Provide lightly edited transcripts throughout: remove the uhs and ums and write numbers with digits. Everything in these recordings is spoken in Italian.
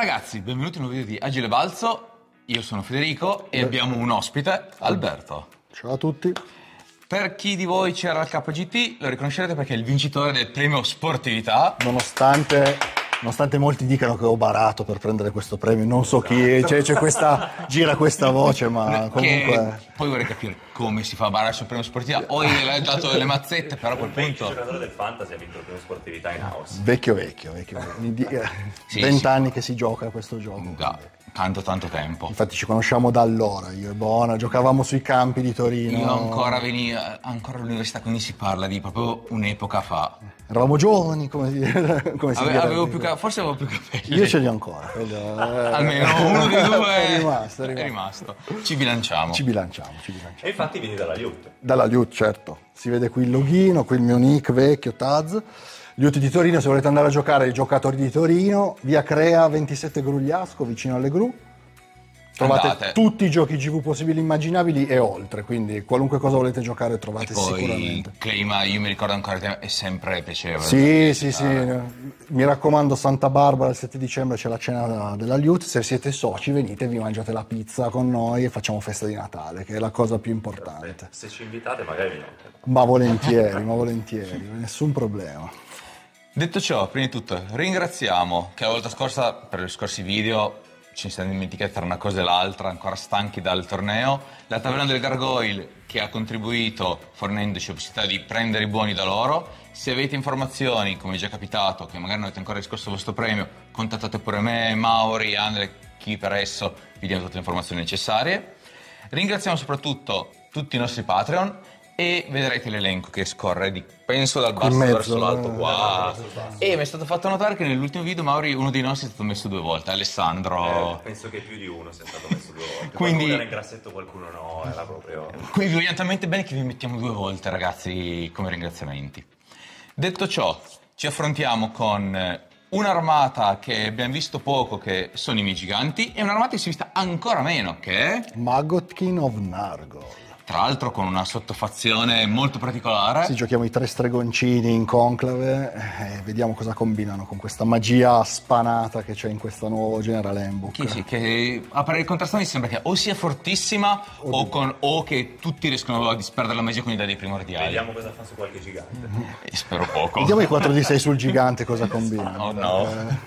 Ragazzi, benvenuti in un video di Agile Balzo. Io sono Federico e abbiamo un ospite, Alberto. Ciao a tutti. Per chi di voi c'era al KGT lo riconoscerete perché è il vincitore del premio sportività. Nonostante molti dicano che ho barato per prendere questo premio, non so chi, gira questa voce, ma comunque... Poi vorrei capire come si fa a barare sul premio sportività. Poi le hai dato delle mazzette, però a quel punto... Il giocatore del Fantasy ha vinto il premio sportività in house. Vecchio. 20 anni che si gioca a questo gioco. Da tanto tempo. Infatti ci conosciamo da allora, io e Bona, giocavamo sui campi di Torino. Io ancora all'università, quindi si parla di proprio un'epoca fa. Eravamo giovani, come si dice. Forse avevo più capelli. Io ce li ho ancora. Almeno uno dei due è rimasto. Ci bilanciamo. E infatti vieni dalla Liut. Dalla Liut, certo. Si vede qui il loghino, qui il mio nick vecchio, Taz. Liut di Torino, se volete andare a giocare ai giocatori di Torino, via Crea 27 Grugliasco, vicino alle Gru. Trovate tutti i giochi GV possibili e immaginabili e oltre, quindi qualunque cosa volete giocare trovate sicuramente. Clima, io mi ricordo ancora, è sempre piacevole. Sì. Mi raccomando, Santa Barbara il 7 dicembre c'è la cena della Liut, se siete soci venite, vi mangiate la pizza con noi e facciamo festa di Natale, che è la cosa più importante. Se ci invitate magari venite. Ma volentieri, nessun problema. Detto ciò, prima di tutto ringraziamo che la volta scorsa, per gli scorsi video, ci siamo dimenticati tra una cosa e l'altra, ancora stanchi dal torneo, la Taverna del Gargoyle che ha contribuito fornendoci la possibilità di prendere i buoni da loro. Se avete informazioni, come è già capitato, che magari non avete ancora riscosso il vostro premio, contattate pure me, Mauri, Andre, chi per esso, vi diamo tutte le informazioni necessarie. Ringraziamo soprattutto tutti i nostri Patreon e vedrete l'elenco che scorre penso dal basso verso l'alto qua. E mi è stato fatto notare che nell'ultimo video Mauri, uno dei nostri, è stato messo 2 volte, Alessandro. Penso che più di uno sia stato messo 2 volte. Quindi qualcuno era in grassetto, qualcuno no, era proprio... Quindi vi vogliamo talmente bene che vi mettiamo 2 volte, ragazzi, come ringraziamenti. Detto ciò, ci affrontiamo con un'armata che abbiamo visto poco, che sono i miei giganti, e un'armata che si è vista ancora meno, che è Maggotkin of Nargol. Tra l'altro con una sottofazione molto particolare. Sì, giochiamo i 3 stregoncini in conclave e vediamo cosa combinano con questa magia spanata che c'è in questo nuovo General Handbook. Sì, che a parere contrastanti sembra che o sia fortissima o che tutti riescono a disperdere la magia con i dadi primordiali. Vediamo cosa fa su qualche gigante. Spero poco. Vediamo i 4d6 sul gigante cosa combinano. Oh no.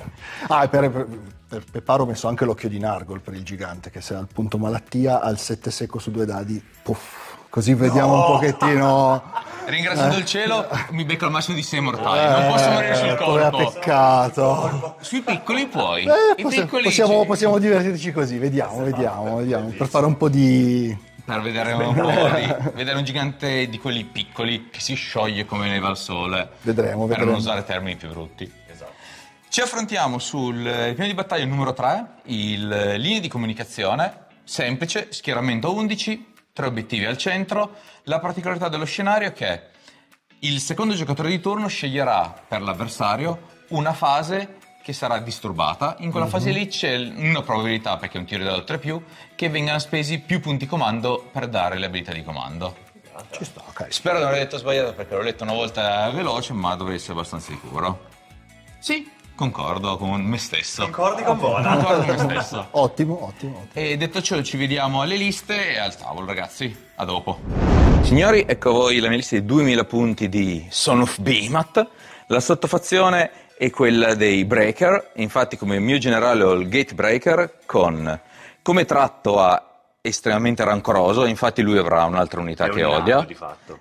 Per Peparo ho messo anche l'occhio di Nargol per il gigante, che se ha il punto malattia al 7 secco su 2 dadi, puff, così vediamo un pochettino. Ringraziando il cielo mi becco al massimo di 6 mortali, non posso morire sul colpo. Peccato. Sui piccoli puoi. Possiamo divertirci così, vediamo, per fare un po' di... Per vedere vedere un gigante di quelli piccoli che si scioglie come neva al sole. Vedremo. Per non usare termini più brutti. Ci affrontiamo sul piano di battaglia numero 3, linee di comunicazione, semplice, schieramento 11, 3 obiettivi al centro. La particolarità dello scenario è che il secondo giocatore di turno sceglierà per l'avversario una fase che sarà disturbata. In quella fase lì c'è una probabilità, perché è un tiro da 3+, che vengano spesi più punti comando per dare le abilità di comando. Ci sta, ok. Spero di non aver detto sbagliato perché l'ho letto una volta veloce, ma dovrei essere abbastanza sicuro. Sì. Concordo con me stesso. Concordi con Bona? Concordo con me stesso. Ottimo. E detto ciò, ci vediamo alle liste e al tavolo, ragazzi. A dopo. Signori, ecco a voi la mia lista di 2000 punti di Son of Behemoth. La sottofazione è quella dei Breaker. Infatti, come mio generale ho il Gatebreaker come tratto a estremamente rancoroso. Infatti lui avrà un'altra unità che odia. Di fatto.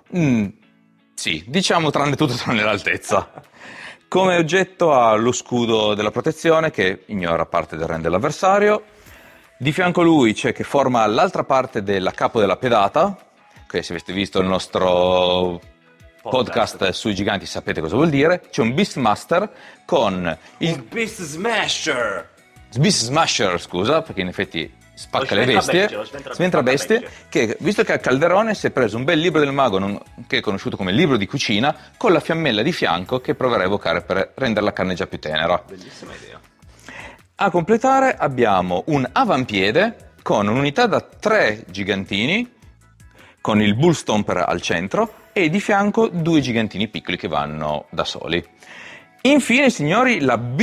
Sì, diciamo tranne tutto tranne l'altezza. Come oggetto ha lo scudo della protezione che ignora parte del range dell'avversario. Di fianco a lui c'è che forma l'altra parte della capo della pedata, che se avete visto il nostro podcast sui giganti sapete cosa vuol dire. C'è un Beastmaster con il Beast Smasher! Beast Smasher, scusa, perché in effetti spacca le bestie, sventra bestie, che visto che ha Calderone si è preso un bel libro del mago che è conosciuto come libro di cucina con la fiammella di fianco che proverà a evocare per rendere la carne già più tenera. Bellissima idea. A completare abbiamo un avampiede con un'unità da 3 gigantini con il Bull Stomper al centro e di fianco 2 gigantini piccoli che vanno da soli. Infine, signori, la Big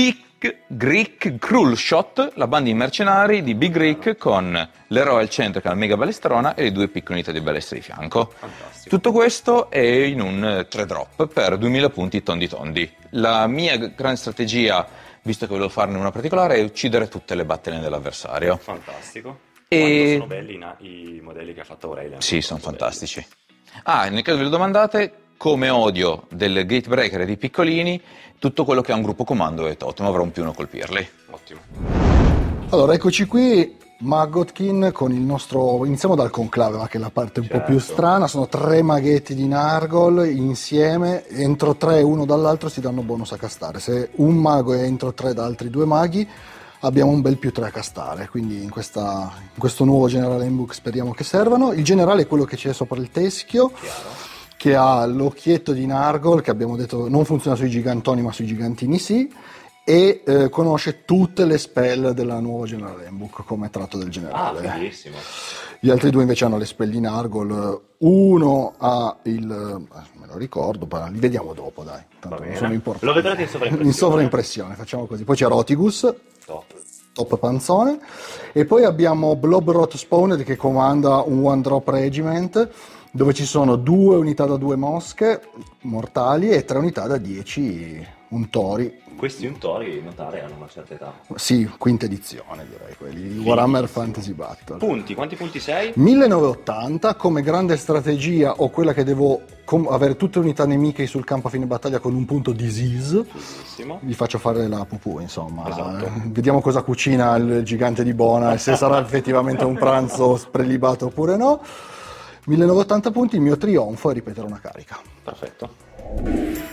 Greek Cruel Shot, la banda di mercenari di Big Rick con l'eroe al centro che ha la mega balestrona e le 2 piccole unità di balestra di fianco. Fantastico. Tutto questo è in un 3 drop per 2000 punti tondi tondi. La mia grande strategia, visto che volevo farne una particolare, è uccidere tutte le battaglie dell'avversario. Fantastico. E- Quanto sono belli i modelli che ha fatto Aurelian. Sì, sono Molto fantastici. Nel caso ve lo domandate, come odio del Gatebreaker e dei piccolini, tutto quello che ha un gruppo comando è totem, avrò un più uno a colpirli. belli. Ottimo. Allora, eccoci qui, Maggotkin con il nostro... Iniziamo dal conclave, ma che è la parte un po' più Certo. strana. Sono 3 maghetti di Nargol insieme, entro 3 uno dall'altro si danno bonus a castare. Se un mago è entro 3 da altri 2 maghi, abbiamo un bel più 3 a castare, quindi in questo nuovo generale handbook speriamo che servano. Il generale è quello che c'è sopra il teschio, Chiaro. che ha l'occhietto di Nargol, che abbiamo detto non funziona sui gigantoni ma sui gigantini sì, e conosce tutte le spell della nuova generale handbook come tratto del Ah, generale. bellissimo. Gli altri 2 invece hanno le spell di Nargol, uno ha il... me lo ricordo, ma li vediamo dopo, dai, tanto Va non bene. sono importanti. Lo vedrete in sovraimpressione. In sovraimpressione, facciamo così. Poi c'è Rotigus, Top. top panzone, e poi abbiamo Blobrot Spawned che comanda un one drop regiment dove ci sono 2 unità da 2 mosche mortali e 3 unità da 10 untori. Questi untori, notare, hanno una certa età. Sì, quinta edizione direi, quelli di Warhammer Fantasy Battle. Punti, quanti punti sei? 1980 come grande strategia o quella che devo avere tutte le unità nemiche sul campo a fine battaglia con un punto disease. Bellissimo. Vi faccio fare la pupù, insomma. Esatto. Vediamo cosa cucina il gigante di Bona e se sarà effettivamente un pranzo prelibato oppure no. 1980 punti, il mio trionfo è ripetere una carica. Perfetto.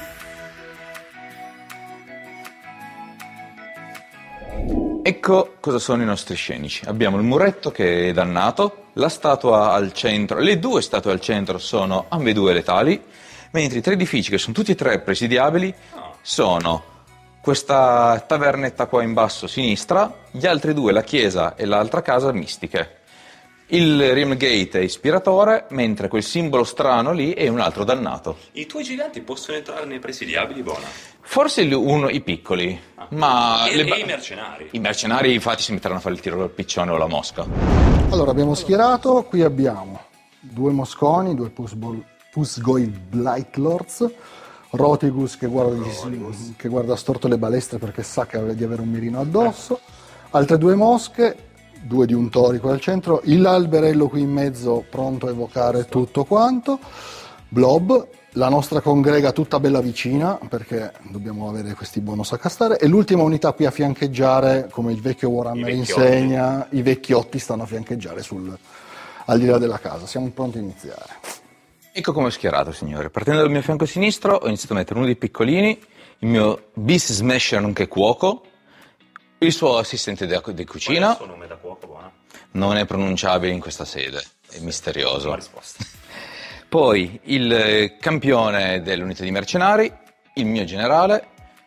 Ecco cosa sono i nostri scenici. Abbiamo il muretto che è dannato, la statua al centro, le 2 statue al centro sono ambedue letali, mentre i 3 edifici che sono tutti e 3 presidiabili sono questa tavernetta qua in basso a sinistra, gli altri 2, la chiesa e l'altra casa, mistiche. Il Realm Gate è ispiratore, mentre quel simbolo strano lì è un altro dannato. I tuoi giganti possono entrare nei presidiabili, Bona? Forse i piccoli, ma... E i mercenari? I mercenari infatti si metteranno a fare il tiro del piccione o la mosca. Allora abbiamo schierato, qui abbiamo 2 mosconi, 2 Pusgoy Blightlords, Rotigus che guarda storto le balestre perché sa che di avere un mirino addosso, altre 2 mosche, 2 di untori qua al centro, l'alberello qui in mezzo pronto a evocare tutto quanto, Blob, la nostra congrega tutta bella vicina perché dobbiamo avere questi bonus a castare, e l'ultima unità qui a fiancheggiare, come il vecchio Warhammer I vecchiotti. insegna, i vecchiotti stanno a fiancheggiare al di là della casa. Siamo pronti a iniziare. Ecco come ho schierato, signore. Partendo dal mio fianco sinistro ho iniziato a mettere uno dei piccolini, il mio Beast Smasher nonché cuoco, il suo assistente di Qual è cucina, il suo nome da cuoco, Bona? non è pronunciabile in questa sede, è misterioso. La risposta. Poi il campione dell'unità di mercenari, il mio generale,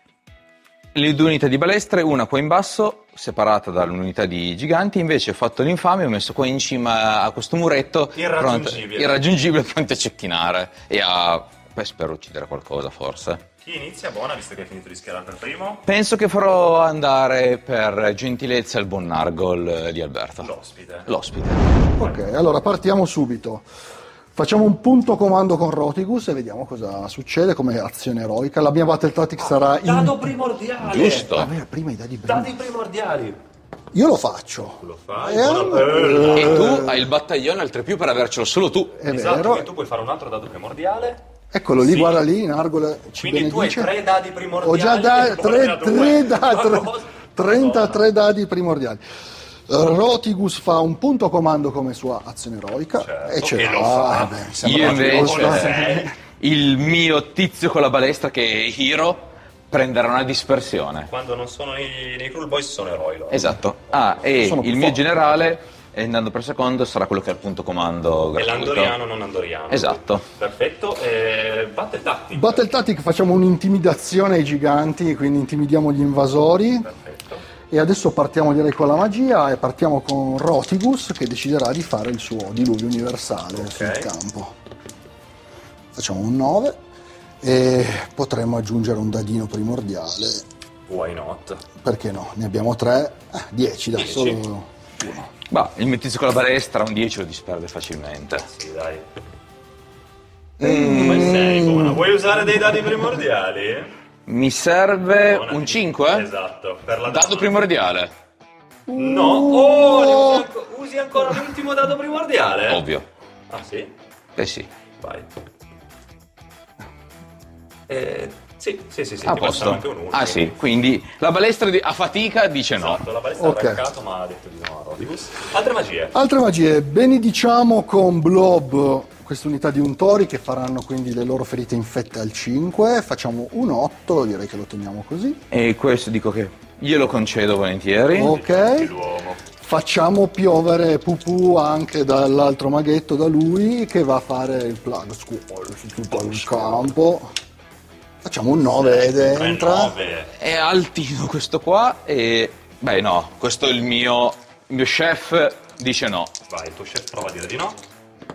le 2 unità di balestre, una qua in basso, separata dall'unità di giganti, invece ho fatto l'infame e ho messo qua in cima a questo muretto, irraggiungibile, pronto a cecchinare e spero uccidere qualcosa forse. Chi inizia, Bona, visto che hai finito di schierare per primo? Penso che farò andare per gentilezza il buon Nargol di Alberto. L'ospite. Ok, allora partiamo subito. Facciamo un punto comando con Rotigus e vediamo cosa succede come azione eroica. La mia battle tactic sarà Dado primordiale! Giusto. Vabbè, prima i dadi prima. Dadi primordiali! Io lo faccio. Tu lo fai, E buona allora- bella. E tu hai il battaglione al 3+, per avercelo solo tu. È Esatto, vero. che tu puoi fare un altro dado primordiale. Eccolo lì, Sì. guarda lì, Nargol ci Quindi tu hai benedice. 3 dadi primordiali. Ho già e poi da due. Ma cosa? 33 dadi primordiali. Rotigus fa un punto comando come sua azione eroica Certo, e ce e l'ha. lo fa. Beh, mi sembra Io giusto. invece, il mio tizio con la balestra che è Hiro prenderà una dispersione. Quando non sono nei Cruel Boys sono eroi loro. Esatto. E Sono più il mio forti. generale, andando per secondo, sarà quello che ha il punto comando È gratuito. l'andoriano, non andoriano. Esatto. Perfetto. Battle Tactic. Battle Tactic facciamo un'intimidazione ai giganti, quindi intimidiamo gli invasori. Perfetto. E adesso partiamo direi con la magia e partiamo con Rotigus che deciderà di fare il suo diluvio universale sul campo. Facciamo un 9 e potremmo aggiungere un dadino primordiale Why not? Perché no? Ne abbiamo 3, 10, dai, 10. solo uno. Bah, il mio tizio con la balestra un 10 lo disperde facilmente. Sì, dai. Come sei, buona? Vuoi usare dei dadi primordiali? Mi serve Buona. un 5? Esatto, per la Dado primordiale. No, oh, usi ancora l'ultimo dado primordiale? Ovvio. Ah sì? Eh sì. Vai. Sì, A ti passiamo posto. anche un 1. Ah sì, quindi la balestra a fatica dice no. Esatto, la balestra Ok. ha rankato ma ha detto di no a Rodibus. Altre magie. Altre magie, benediciamo con Blob queste unità di untori che faranno quindi le loro ferite infette al 5, facciamo un 8, direi che lo teniamo così. E questo dico che glielo concedo volentieri. Ok, L'uomo. facciamo piovere Pupù anche dall'altro maghetto, da lui, che va a fare il plug squall su tutto il campo. Facciamo un 9 ed entra. 9. È altino questo qua e... Beh no, questo è il mio chef dice no. Vai, il tuo chef prova a dire di no.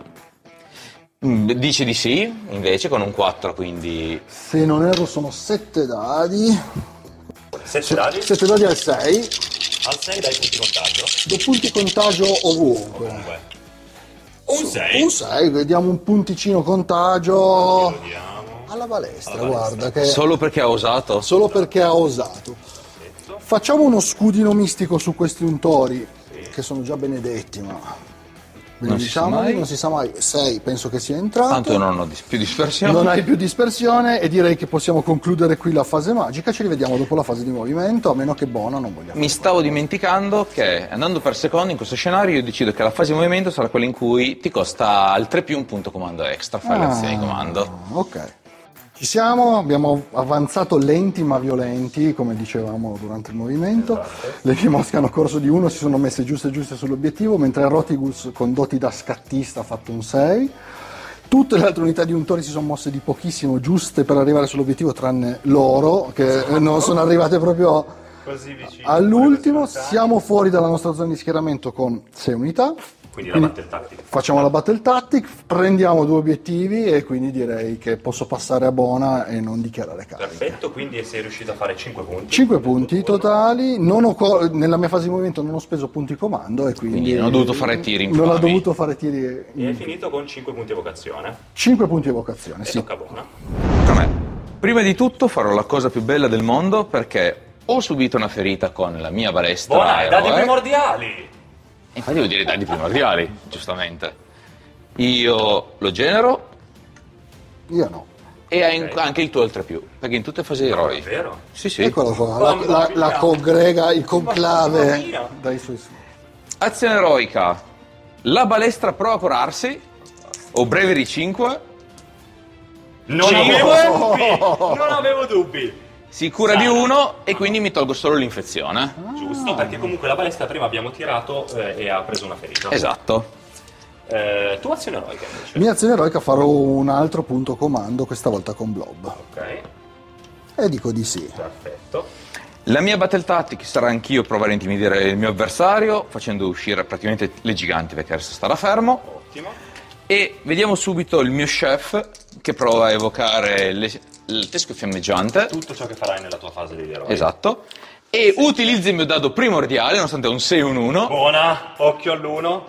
Dice di sì, invece con un 4, quindi... Se non erro sono 7 dadi. 7 dadi. 7 dadi al 6. Al 6 dai punti contagio. Do punti contagio ovunque. Comunque. Un 6. Un 6, vediamo un punticino contagio Vediamo. alla balestra, Alla balestra. guarda che Solo perché ha osato? solo perché ha osato. Facciamo uno scudino mistico su questi untori che sono già benedetti, ma Non si sa mai. non si sa mai. 6 penso che sia entrato. Tanto non ho più dispersione. Non hai più dispersione e direi che possiamo concludere qui la fase magica. Ci rivediamo dopo la fase di movimento, a meno che Bona non voglia. Mi stavo dimenticando che andando per secondo in questo scenario io decido che la fase di movimento sarà quella in cui ti costa al 3 più un punto comando extra, fai l'azione di comando. Ok. Ci siamo, abbiamo avanzato lenti ma violenti, come dicevamo durante il movimento. Le mie mosche hanno corso di 1, si sono messe giuste sull'obiettivo, mentre Rotigus con doti da scattista ha fatto un 6. Tutte le altre unità di untori si sono mosse di pochissimo, giuste per arrivare sull'obiettivo, tranne loro, che non sono arrivate proprio Così vicino. all'ultimo. Siamo fuori dalla nostra zona di schieramento con 6 unità. Quindi la battle tactic. Facciamo la battle tactic, prendiamo 2 obiettivi e quindi direi che posso passare a Bona e non dichiarare cariche. Perfetto, quindi sei riuscito a fare 5 punti. 5 punti totali, non ho nella mia fase di movimento non ho speso punti comando e quindi non ho dovuto fare tiri infami. non ho dovuto fare tiri. E hai finito con 5 punti evocazione. 5 punti evocazione, E sì. tocca a Bona. Per me. Prima di tutto farò la cosa più bella del mondo perché ho subito una ferita con la mia balestra. Bona, i dadi eroe. primordiali. Infatti devo dire i dadi primordiali, giustamente. Io lo genero Io no. e hai anche il tuo al 3 più, perché in tutte le fasi eroi. Vero? Sì, sì. Eccolo qua, Mamma la mia. congrega, il Mamma conclave mia. dai suoi. Azione eroica. La balestra prova a curarsi. O Bravery 5. Non avevo dubbi. Si cura di 1 e quindi mi tolgo solo l'infezione. Giusto, perché comunque la balestra prima abbiamo tirato e ha preso una ferita. Esatto. Tua azione eroica invece. Mia azione eroica farò un altro punto comando, questa volta con Blob. Ok, E dico di sì. perfetto. La mia battle tactic sarà anch'io provare a intimidire il mio avversario, facendo uscire praticamente le giganti perché adesso starà fermo. Ottimo. E vediamo subito il mio chef che prova a evocare il teschio fiammeggiante. Tutto ciò che farai nella tua fase degli eroi. Esatto. E utilizza il mio dado primordiale, nonostante è un 6 e un 1. Buona, occhio all'1.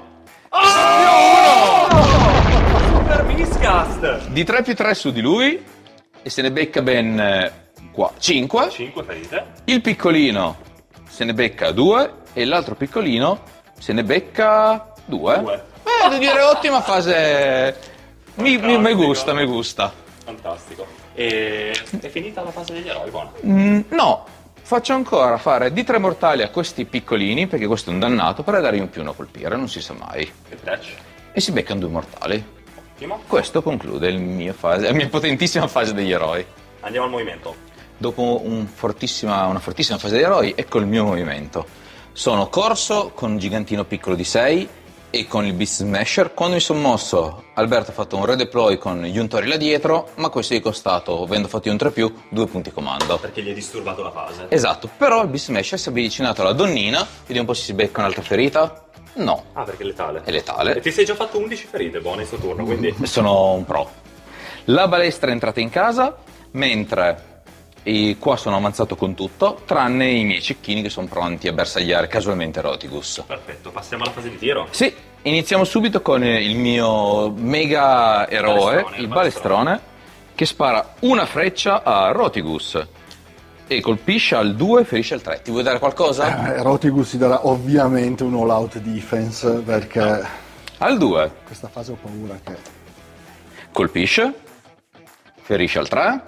Super miscast! Di 3 più 3 su di lui. E se ne becca ben 5. 5 ferite. Il piccolino se ne becca 2. E l'altro piccolino se ne becca 2. 2. Devo dire ottima fase. Mi gusta. Fantastico. E è finita la fase degli eroi, buona. No, faccio ancora fare di 3 mortali a questi piccolini, perché questo è un dannato, per dargli un più uno a colpire, non si sa mai. Che touch. E si beccano 2 mortali. Ottimo. Questo conclude la mia potentissima fase degli eroi. Andiamo al movimento. Dopo una fortissima fase degli eroi, ecco il mio movimento. Sono corso con un gigantino piccolo di 6 e con il Beast Smasher. Quando mi sono mosso, Alberto ha fatto un redeploy con gli untori là dietro, ma questo gli è costato, avendo fatto io un 3 più, 2 punti comando. Perché gli hai disturbato la fase. Esatto, però il Beast Smasher si è avvicinato alla donnina, vediamo un po' se si becca un'altra ferita. No, Ah, perché è letale. è E letale. ti sei già fatto 11 ferite, buona, in sto turno, quindi... Sono un pro. La balestra è entrata in casa, mentre E qua sono avanzato con tutto, tranne i miei cecchini che sono pronti a bersagliare casualmente Rotigus. Perfetto, passiamo alla fase di tiro. Sì, iniziamo subito con il mio mega eroe, il balestrone, che spara una freccia a Rotigus e colpisce al 2 e ferisce al 3. Ti vuoi dare qualcosa? Rotigus si darà ovviamente un all-out defense perché Al 2 questa fase ho paura che... colpisce, ferisce al 3,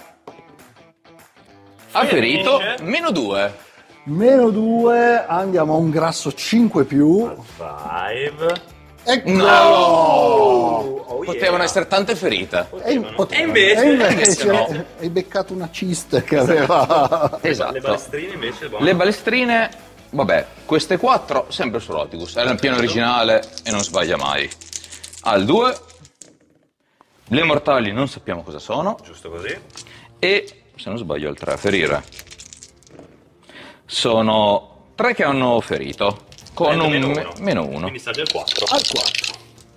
ha ferito, Ferisce. meno 2. Meno 2, andiamo a un grasso 5 più. 5. Ecco! No! Oh, Potevano yeah. essere tante ferite. Potevano. E invece no. hai beccato una ciste che aveva... Esatto. Le balestrine invece buone. Le balestrine, vabbè, queste 4 sempre su Rotigus. Era il piano originale e non sbaglia mai. Al 2, le mortali non sappiamo cosa sono. Giusto così. E, se non sbaglio, al 3 a ferire. Sono 3 che hanno ferito. Con un meno 1. Quindi sta già il 4. Al 4.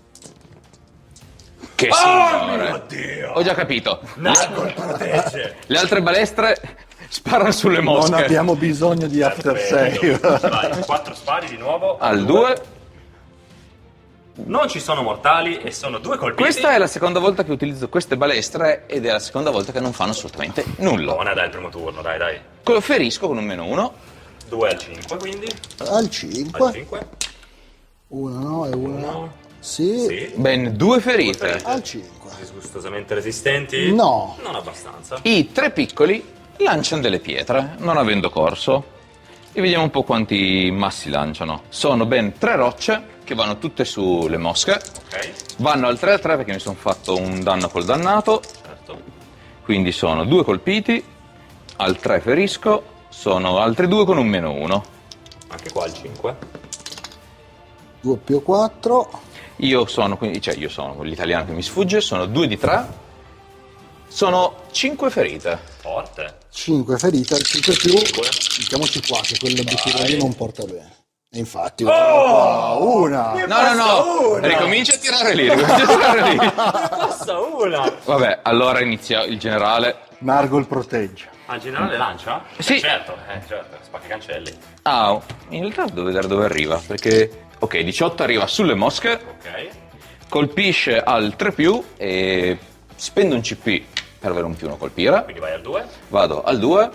Che signore! Mio Dio! Ho già capito. Nargol protegge. Le altre balestre sparano sulle mosche. Non abbiamo bisogno di after save. Vai, 4 spari di nuovo. Al 2. Non ci sono mortali e sono 2 colpiti. Questa è la seconda volta che utilizzo queste balestre ed è la seconda volta che non fanno assolutamente nulla. Buona, dai, il primo turno, dai, dai. Ferisco con un meno 1. 2 al 5, quindi. Al 5. Al 5. 1 no e 1 1. sì. Sì. Ben 2 ferite. Al 5. Disgustosamente resistenti? No. Non abbastanza. I 3 piccoli lanciano delle pietre, non avendo corso. E vediamo un po' quanti massi lanciano. Sono ben 3 rocce che vanno tutte sulle mosche. Ok, Vanno al 3 al 3 perché mi sono fatto un danno col dannato. certo. Quindi sono 2 colpiti. Al 3 ferisco. Sono altri 2 con un meno 1. Anche qua al 5. Doppio 4. Io sono l'italiano che mi sfugge. Sono 2 di 3. Sono 5 ferite. Forte. 5 ferite, al 5 più. Mettiamoci qua che quell'obiettivo lì non porta bene. E infatti, una. No. Ricomincia a tirare lì. Passa una. Vabbè, allora inizia il generale. Nargol protegge. Al generale lancia? Sì. Certo, spacca i cancelli. Ah, in realtà devo vedere dove arriva. Perché, ok, 18 arriva sulle mosche. Ok. Colpisce al 3 più e spendo un CP per avere un più 1 colpire. Quindi vai al 2. Vado al 2.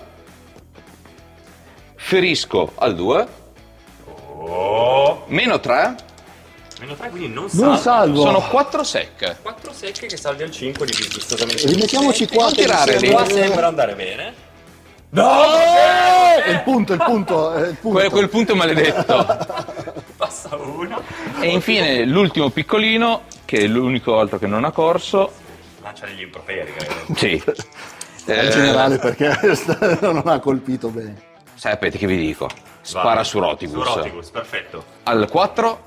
Ferisco al 2. Oh. Meno 3. Meno 3, quindi non Non salva. salvo. Sono 4 secche. 4 secche che salvi al 5 di disgustosamente. Rimettiamoci qua. Non che tirare mi lì. Qua sembra- sembra andare bene. È il punto, è il punto. Quel punto è maledetto. Passa una. E infine l'ultimo piccolino, che è l'unico altro che non ha corso. Lancia degli improperi, credo. Sì. In generale perché non ha colpito bene. Sapete che vi dico? Spara Vai. su Rotigus. Su Rotigus, perfetto. Al 4.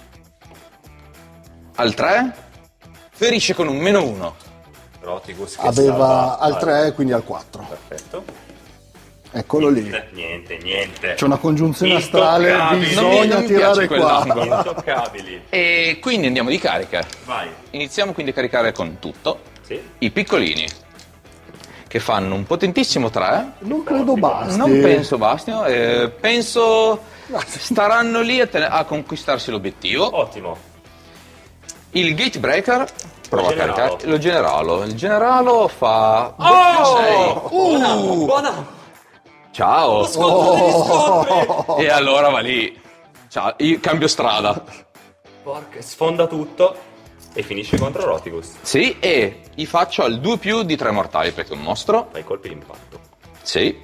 Al 3. Ferisce con un meno 1. Rotigus che Aveva salva al 3, quindi al 4. Perfetto. Eccolo lì. Niente. C'è una congiunzione astrale, Intoccabili. bisogna non mi tirare piace qua. quell'angolo. Intoccabili. E quindi andiamo di carica. Vai. Iniziamo quindi a caricare con tutto. Sì. I piccolini, che fanno un potentissimo 3. Non credo basti. Non penso bastino. Penso staranno lì a conquistarsi l'obiettivo. Ottimo. Il Gatebreaker prova a Generalo. caricare. Lo generalo. Il generalo fa. Buona. Buona. Ciao! Scontro degli scontri. E allora va lì. Ciao, io cambio strada. Porca, sfonda tutto e finisce contro Rotigus. Sì, e gli faccio al 2 più di 3 mortali perché è un mostro. Fai colpi d'impatto, Sì.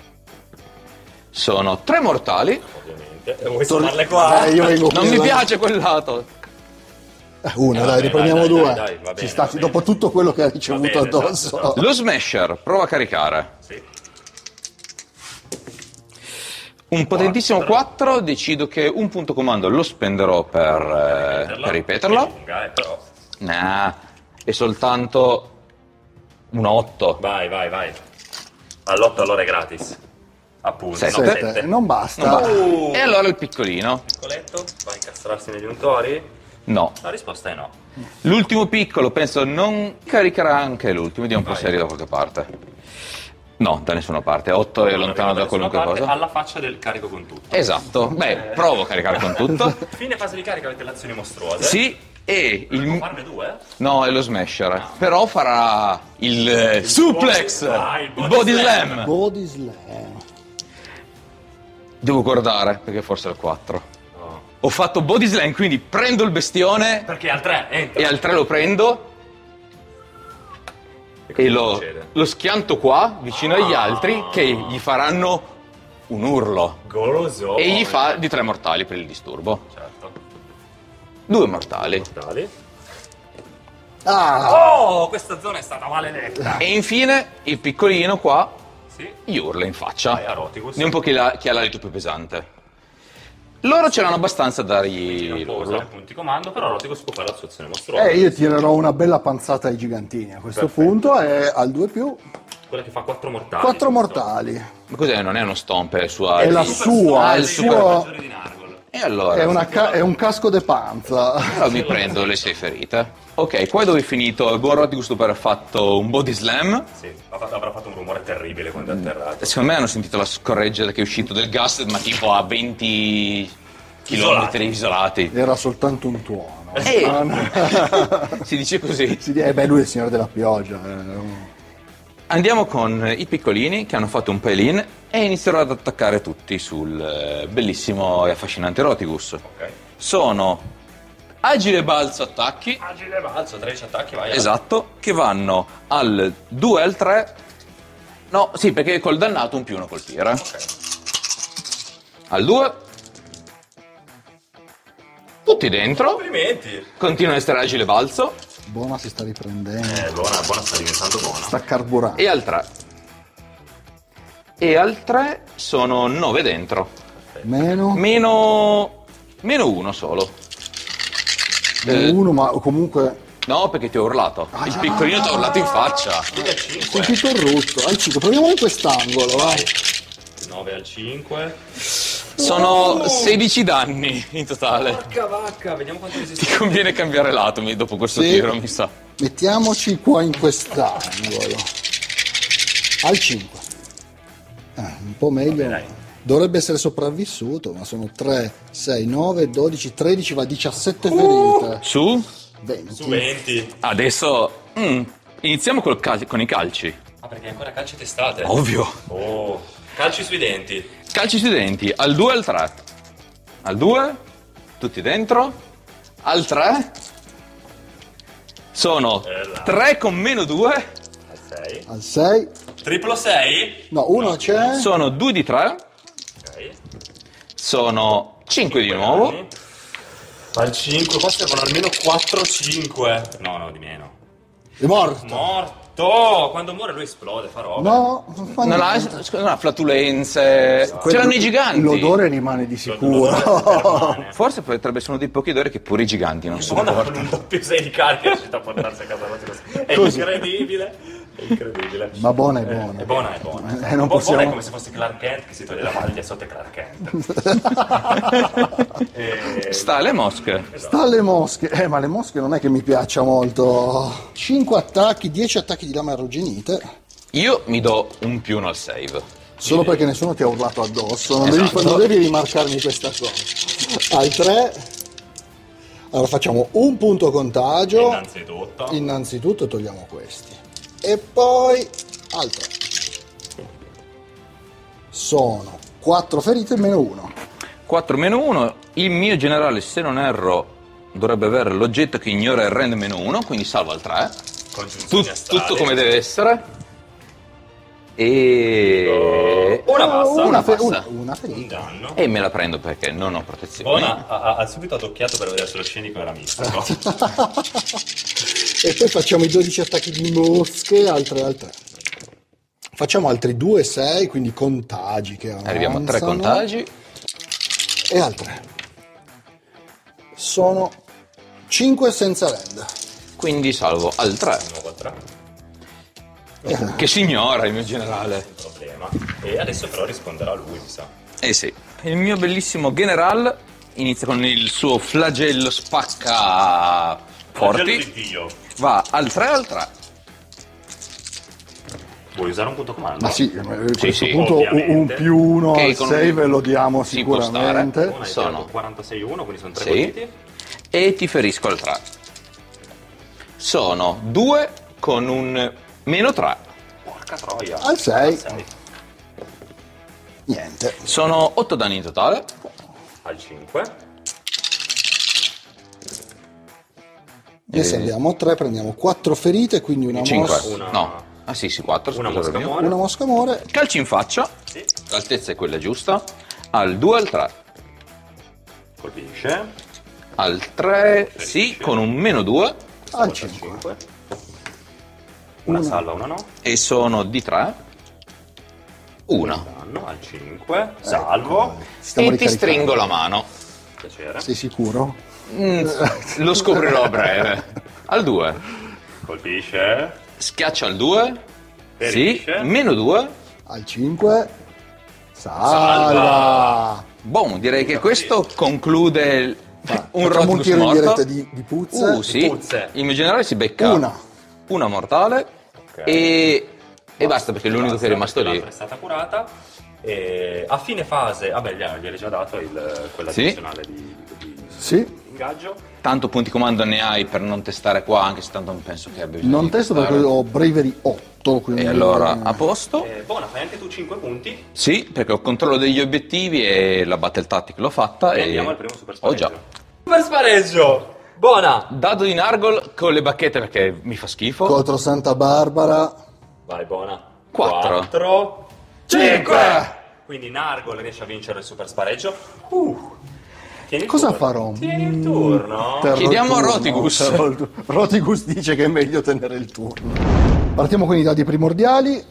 Sono 3 mortali. ovviamente. E vuoi suonarle qua? Io vengo Non qui, mi dai. piace quel lato. Una, dai, Vabbè, riprendiamo dai, 2. dai, va bene, Ci sta, va bene. dopo tutto quello che ha ricevuto bene, addosso. esatto. Lo Smasher prova a caricare. Sì. Un potentissimo 4, decido che un punto comando lo spenderò per ripeterlo. È lunga, però. Nah, è soltanto un 8. Vai. All'8 allora è gratis. Appunto. Sette. No, 7. 7. Non basta. E allora il piccolino? Piccoletto, va a incastrarsi negli untori? No. La risposta è no. L'ultimo piccolo penso non caricherà anche l'ultimo, vediamo un po' Vai. serio da qualche parte. No, da nessuna parte. 8 è lontano da qualunque cosa. Alla faccia del carico con tutto. Esatto. Beh, provo a caricare con tutto. Fine fase di carica avete le azioni mostruose. Sì, e Può il... farne 2? No, è lo smasher. Però farà il suplex, il il body slam. slam. Body slam. Devo guardare, perché forse è il 4. No. Ho fatto body slam, quindi prendo il bestione Perché al 3 entra. e al 3 lo prendo e lo schianto qua, vicino agli altri, che gli faranno un urlo. Goloso. E gli fa di 3 mortali per il disturbo. Certo. 2 mortali. Mortali. Ah! Oh, questa zona è stata maledetta. E infine il piccolino qua Sì. gli urla in faccia. Vai a Roticus. Di un po' chi ha l'alito più pesante. Loro ce l'hanno abbastanza a dargli Non può usare l'urlo. punti comando, però Roticus può fare la sua azione mostruosa. Io tirerò una bella panzata ai gigantini a questo Perfetto. punto e al 2 più Quella che fa 4 mortali. 4 mortali. Ma cos'è? Non è uno stomp, è sua. È la Super sua, Ah, il il suo di Nargol. E allora? è un casco de panza. Allora mi prendo le 6 ferite. Ok, qua dove è finito il buon Roticus dopo aver fatto un body slam. Sì, avrà fatto un rumore terribile quando è atterrato. Secondo me hanno sentito la scorreggia che è uscito del gas, ma tipo a 20 chilometri isolati. Era soltanto un tuono. Si dice così. Lui è il signore della pioggia. Andiamo con i piccolini che hanno fatto un pile-in e inizierò ad attaccare tutti sul bellissimo e affascinante Roticus. Ok. Sono agile balzo attacchi, Agile balzo, 13 attacchi, vai. esatto, che vanno al 2 e al 3. No, sì, perché col dannato un più uno colpire. Ok. Al 2. Tutti dentro. Complimenti. Continua a essere agile balzo. Buona si sta riprendendo. Buona sta diventando buona. Sta carburando. E al 3. E al 3 sono 9 dentro. Meno Meno 1 solo. uno, ma comunque No, perché ti ho urlato. Il piccolino ti ha urlato in faccia. Quindi al ho 5. sentito il rutto. Al 5, proviamo in quest'angolo. Vai. 9 al 5. Sono 16 danni in totale. Porca vacca, vediamo quanto Ti resiste. conviene cambiare lato dopo questo Sì. tiro, mi sa. Mettiamoci qua in quest'angolo. Al 5. Un po' meglio. dai. Dovrebbe essere sopravvissuto, ma sono 3, 6, 9, 12, 13, va 17 ferite. Su. 20. Su 20. Adesso iniziamo con i calci. Ah, perché ancora calci testate. Ovvio. Oh. Calci sui denti. Calci sui denti, al 2 e al 3. Al 2, tutti dentro. Al 3 sono Bella. 3 con meno 2. Al 6. Al 6. Triplo 6. No, uno c'è. Sono 2 di 3. Ok. Sono 5 di nuovo. Al 5, qua servono almeno 4-5. No, di meno. È morto. Morto! Quando muore lui esplode, fa roba. No, non fa Non ha, niente. non ha flatulenze. Ce l'hanno i giganti. L'odore rimane di sicuro. Forse potrebbe essere uno dei pochi odori che pure i giganti non Madonna, sopportano. con un doppio 6 di carica riuscito a portarsi a casa la cosa. È Così. incredibile. È incredibile. Ma buona è buona. È buona, è buona. Non possiamo- Buona è come se fosse Clark Kent che si toglie la maglia sotto è Clark Kent. Sta alle mosche. Sta alle mosche. Ma le mosche non è che mi piaccia molto. 5 attacchi, 10 attacchi di lama arrugginite. Io mi do un più uno al save. Solo perché nessuno ti ha urlato addosso. Non, Esatto. non devi rimarcarmi questa cosa. Al 3. Allora facciamo un punto contagio. Innanzitutto togliamo questi. E poi al 3. Sono 4 ferite meno 1. 4 meno 1. Il mio generale, se non erro, dovrebbe avere l'oggetto che ignora il rend meno 1, quindi salva al 3. Tutto come deve essere. E... Una passa. Una passa. una ferita. Un danno. E me la prendo perché non ho protezione. Buona ha subito adocchiato per vedere se lo scenico era mistico. E poi facciamo i 12 attacchi di mosche, altre al 3. Facciamo altri 2, 6, quindi contagi che avanzano. Arriviamo a 3 contagi. E al 3. Sono 5 senza rend. Quindi salvo al 3. Nuovo a 3. Che signora il mio generale. Problema. E adesso però risponderà lui, mi sa. Eh sì. Il mio bellissimo general inizia con il suo flagello spacca Flagello forti. di Dio. Va al 3 al 3. Vuoi usare un punto comando? Ma sì, a questo sì, punto un ovviamente. +1 Che al con- save lo diamo si può stare. sicuramente. Buona, hai sono- tirato 46-1, quindi sono 3 Sì. colpiti. E ti ferisco al 3. Sono 2 con un -3. Porca troia. Al 6. Al 6. Niente. Sono 8 danni in totale. Al 5. Ne salviamo 3, prendiamo 4 ferite, quindi una 5. mossa. Una- No. Ah sì, 4. Una Scusa, mosca mio. muore. Una mosca muore. Calci in faccia. Sì. L'altezza è quella giusta. Al 2 al 3. Colpisce. Al 3 sì, con un -2. Al Stavolta 5. Una salva, una no. E sono di 3. Una. Danno al 5. Salvo. Stiamo E ti ricaricando. stringo la mano. Piacere. Sei sicuro? Lo scoprirò a breve. Al 2. Colpisce. Schiaccia al 2. Sì. Ferisce. -2. Al 5. Salva. Boh, direi che questo conclude un Facciamo un Rotigus tiro in morto. diretta di puzze. Sì. Puzze. Il mio generale si becca Una. mortale Ok. e basta perché è l'unico che è rimasto lì. L'altra è stata curata. E a fine fase, vabbè, gliel'hai già dato quella Sì. addizionale di Sì. ingaggio. Tanto punti comando ne hai per non testare qua, anche se tanto non penso che abbia bisogno Non di testo testare. perché ho Bravery 8. Quindi E allora a posto? Buona, fai anche tu 5 punti. Sì, perché ho controllo degli obiettivi e la battle tactic l'ho fatta E e andiamo al primo super ho spareggio. già. Super spareggio! Buona! Dado di Nargol con le bacchette perché mi fa schifo. Contro Santa Barbara. Vai, buona. Quattro. 4. 5. Quindi Nargol riesce a vincere il super spareggio. Tieni il Cosa turno. farò? Tieni il turno. Terrò Chiediamo il a turno. Rotigus. Terrò il turno. Rotigus dice che è meglio tenere il turno. Partiamo con i dadi primordiali.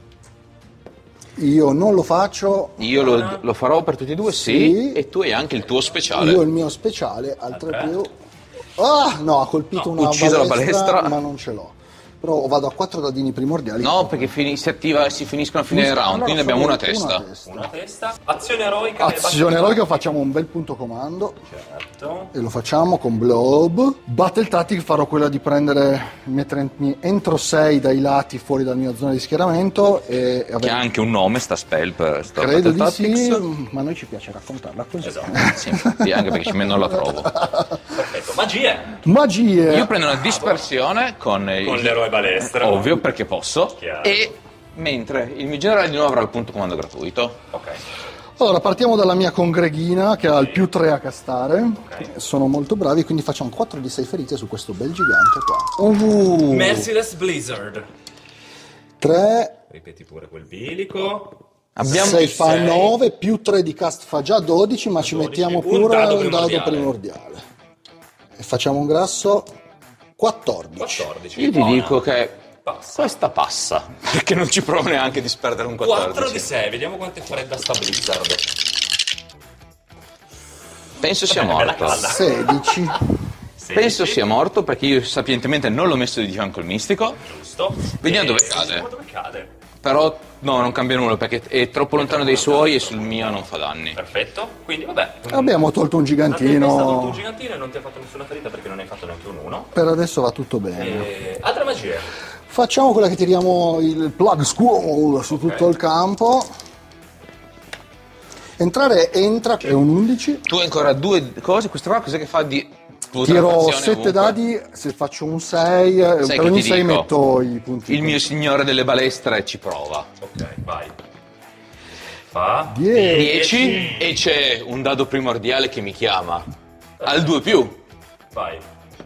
Io non lo faccio. Io lo farò per tutti e due, sì, Sì. e tu hai anche il tuo speciale. Io il mio speciale al 3 più. Ah, no, ha colpito una ucciso la balestra, balestra. ma non ce l'ho. Però vado a 4 dadini primordiali. No, perché si finiscono a fine round, Allora quindi abbiamo solo una testa. Una testa. Azione eroica. Azione eroica, facciamo un bel punto comando. Certo. E lo facciamo con Blob. Battle Tactic farò quella di mettermi entro 6 dai lati fuori dalla mia zona di schieramento e Che ha avere... anche un nome, sta spell per sta Credo Battle di sì, Tactics. ma a noi ci piace raccontarla così. Esatto. Sì, infatti, anche perché non la trovo. Perfetto. Magie. Magie! Io prendo una dispersione con L'eroe balestra. ovvio perché posso. Chiaro. E mentre il mio generale di nuovo avrà il punto comando gratuito. Ok. Allora, partiamo dalla mia congreghina che ha il +3 a castare. Ok. Sono molto bravi, quindi facciamo 4 di 6 ferite su questo bel gigante qua. Merciless Blizzard. 3, Ripeti pure quel bilico. Abbiamo 6 fa sei. 9, +3 di cast fa già 12, ma ci 12, mettiamo un pure dado un dado primordiale. primordiale. E facciamo un grasso 14. 14. Io ti buona. dico che Passa. questa passa, perché non ci provo neanche di sperdere un 14. 4 di 6, vediamo quanto è fredda sta Blizzard. Penso sia Bella morto. calda. 16. Penso sia morto perché io sapientemente non l'ho messo di fianco al mistico. Giusto. Vediamo E dove cade. vediamo dove cade. Però no, non cambia nulla perché è troppo lontano dai suoi e sul mio non fa danni. Perfetto. Quindi vabbè. Abbiamo tolto un Non ti è stato un gigantino. gigantino e non ti ha fatto nessuna ferita perché non hai fatto neanche un 1. Per adesso va tutto bene. Altre magie. Facciamo quella che tiriamo il plug squall su tutto il campo. Entrare entra, è un 11. Tu hai ancora due cose, questa qua cos'è che fa di... Tiro 7 dadi, se faccio un 6, Sai per che ogni ti 6 dico? metto i punti. Il mio signore delle balestre ci prova. Ok, vai. Fa 10 e c'è un dado primordiale che mi chiama. Al 2 più. Vai.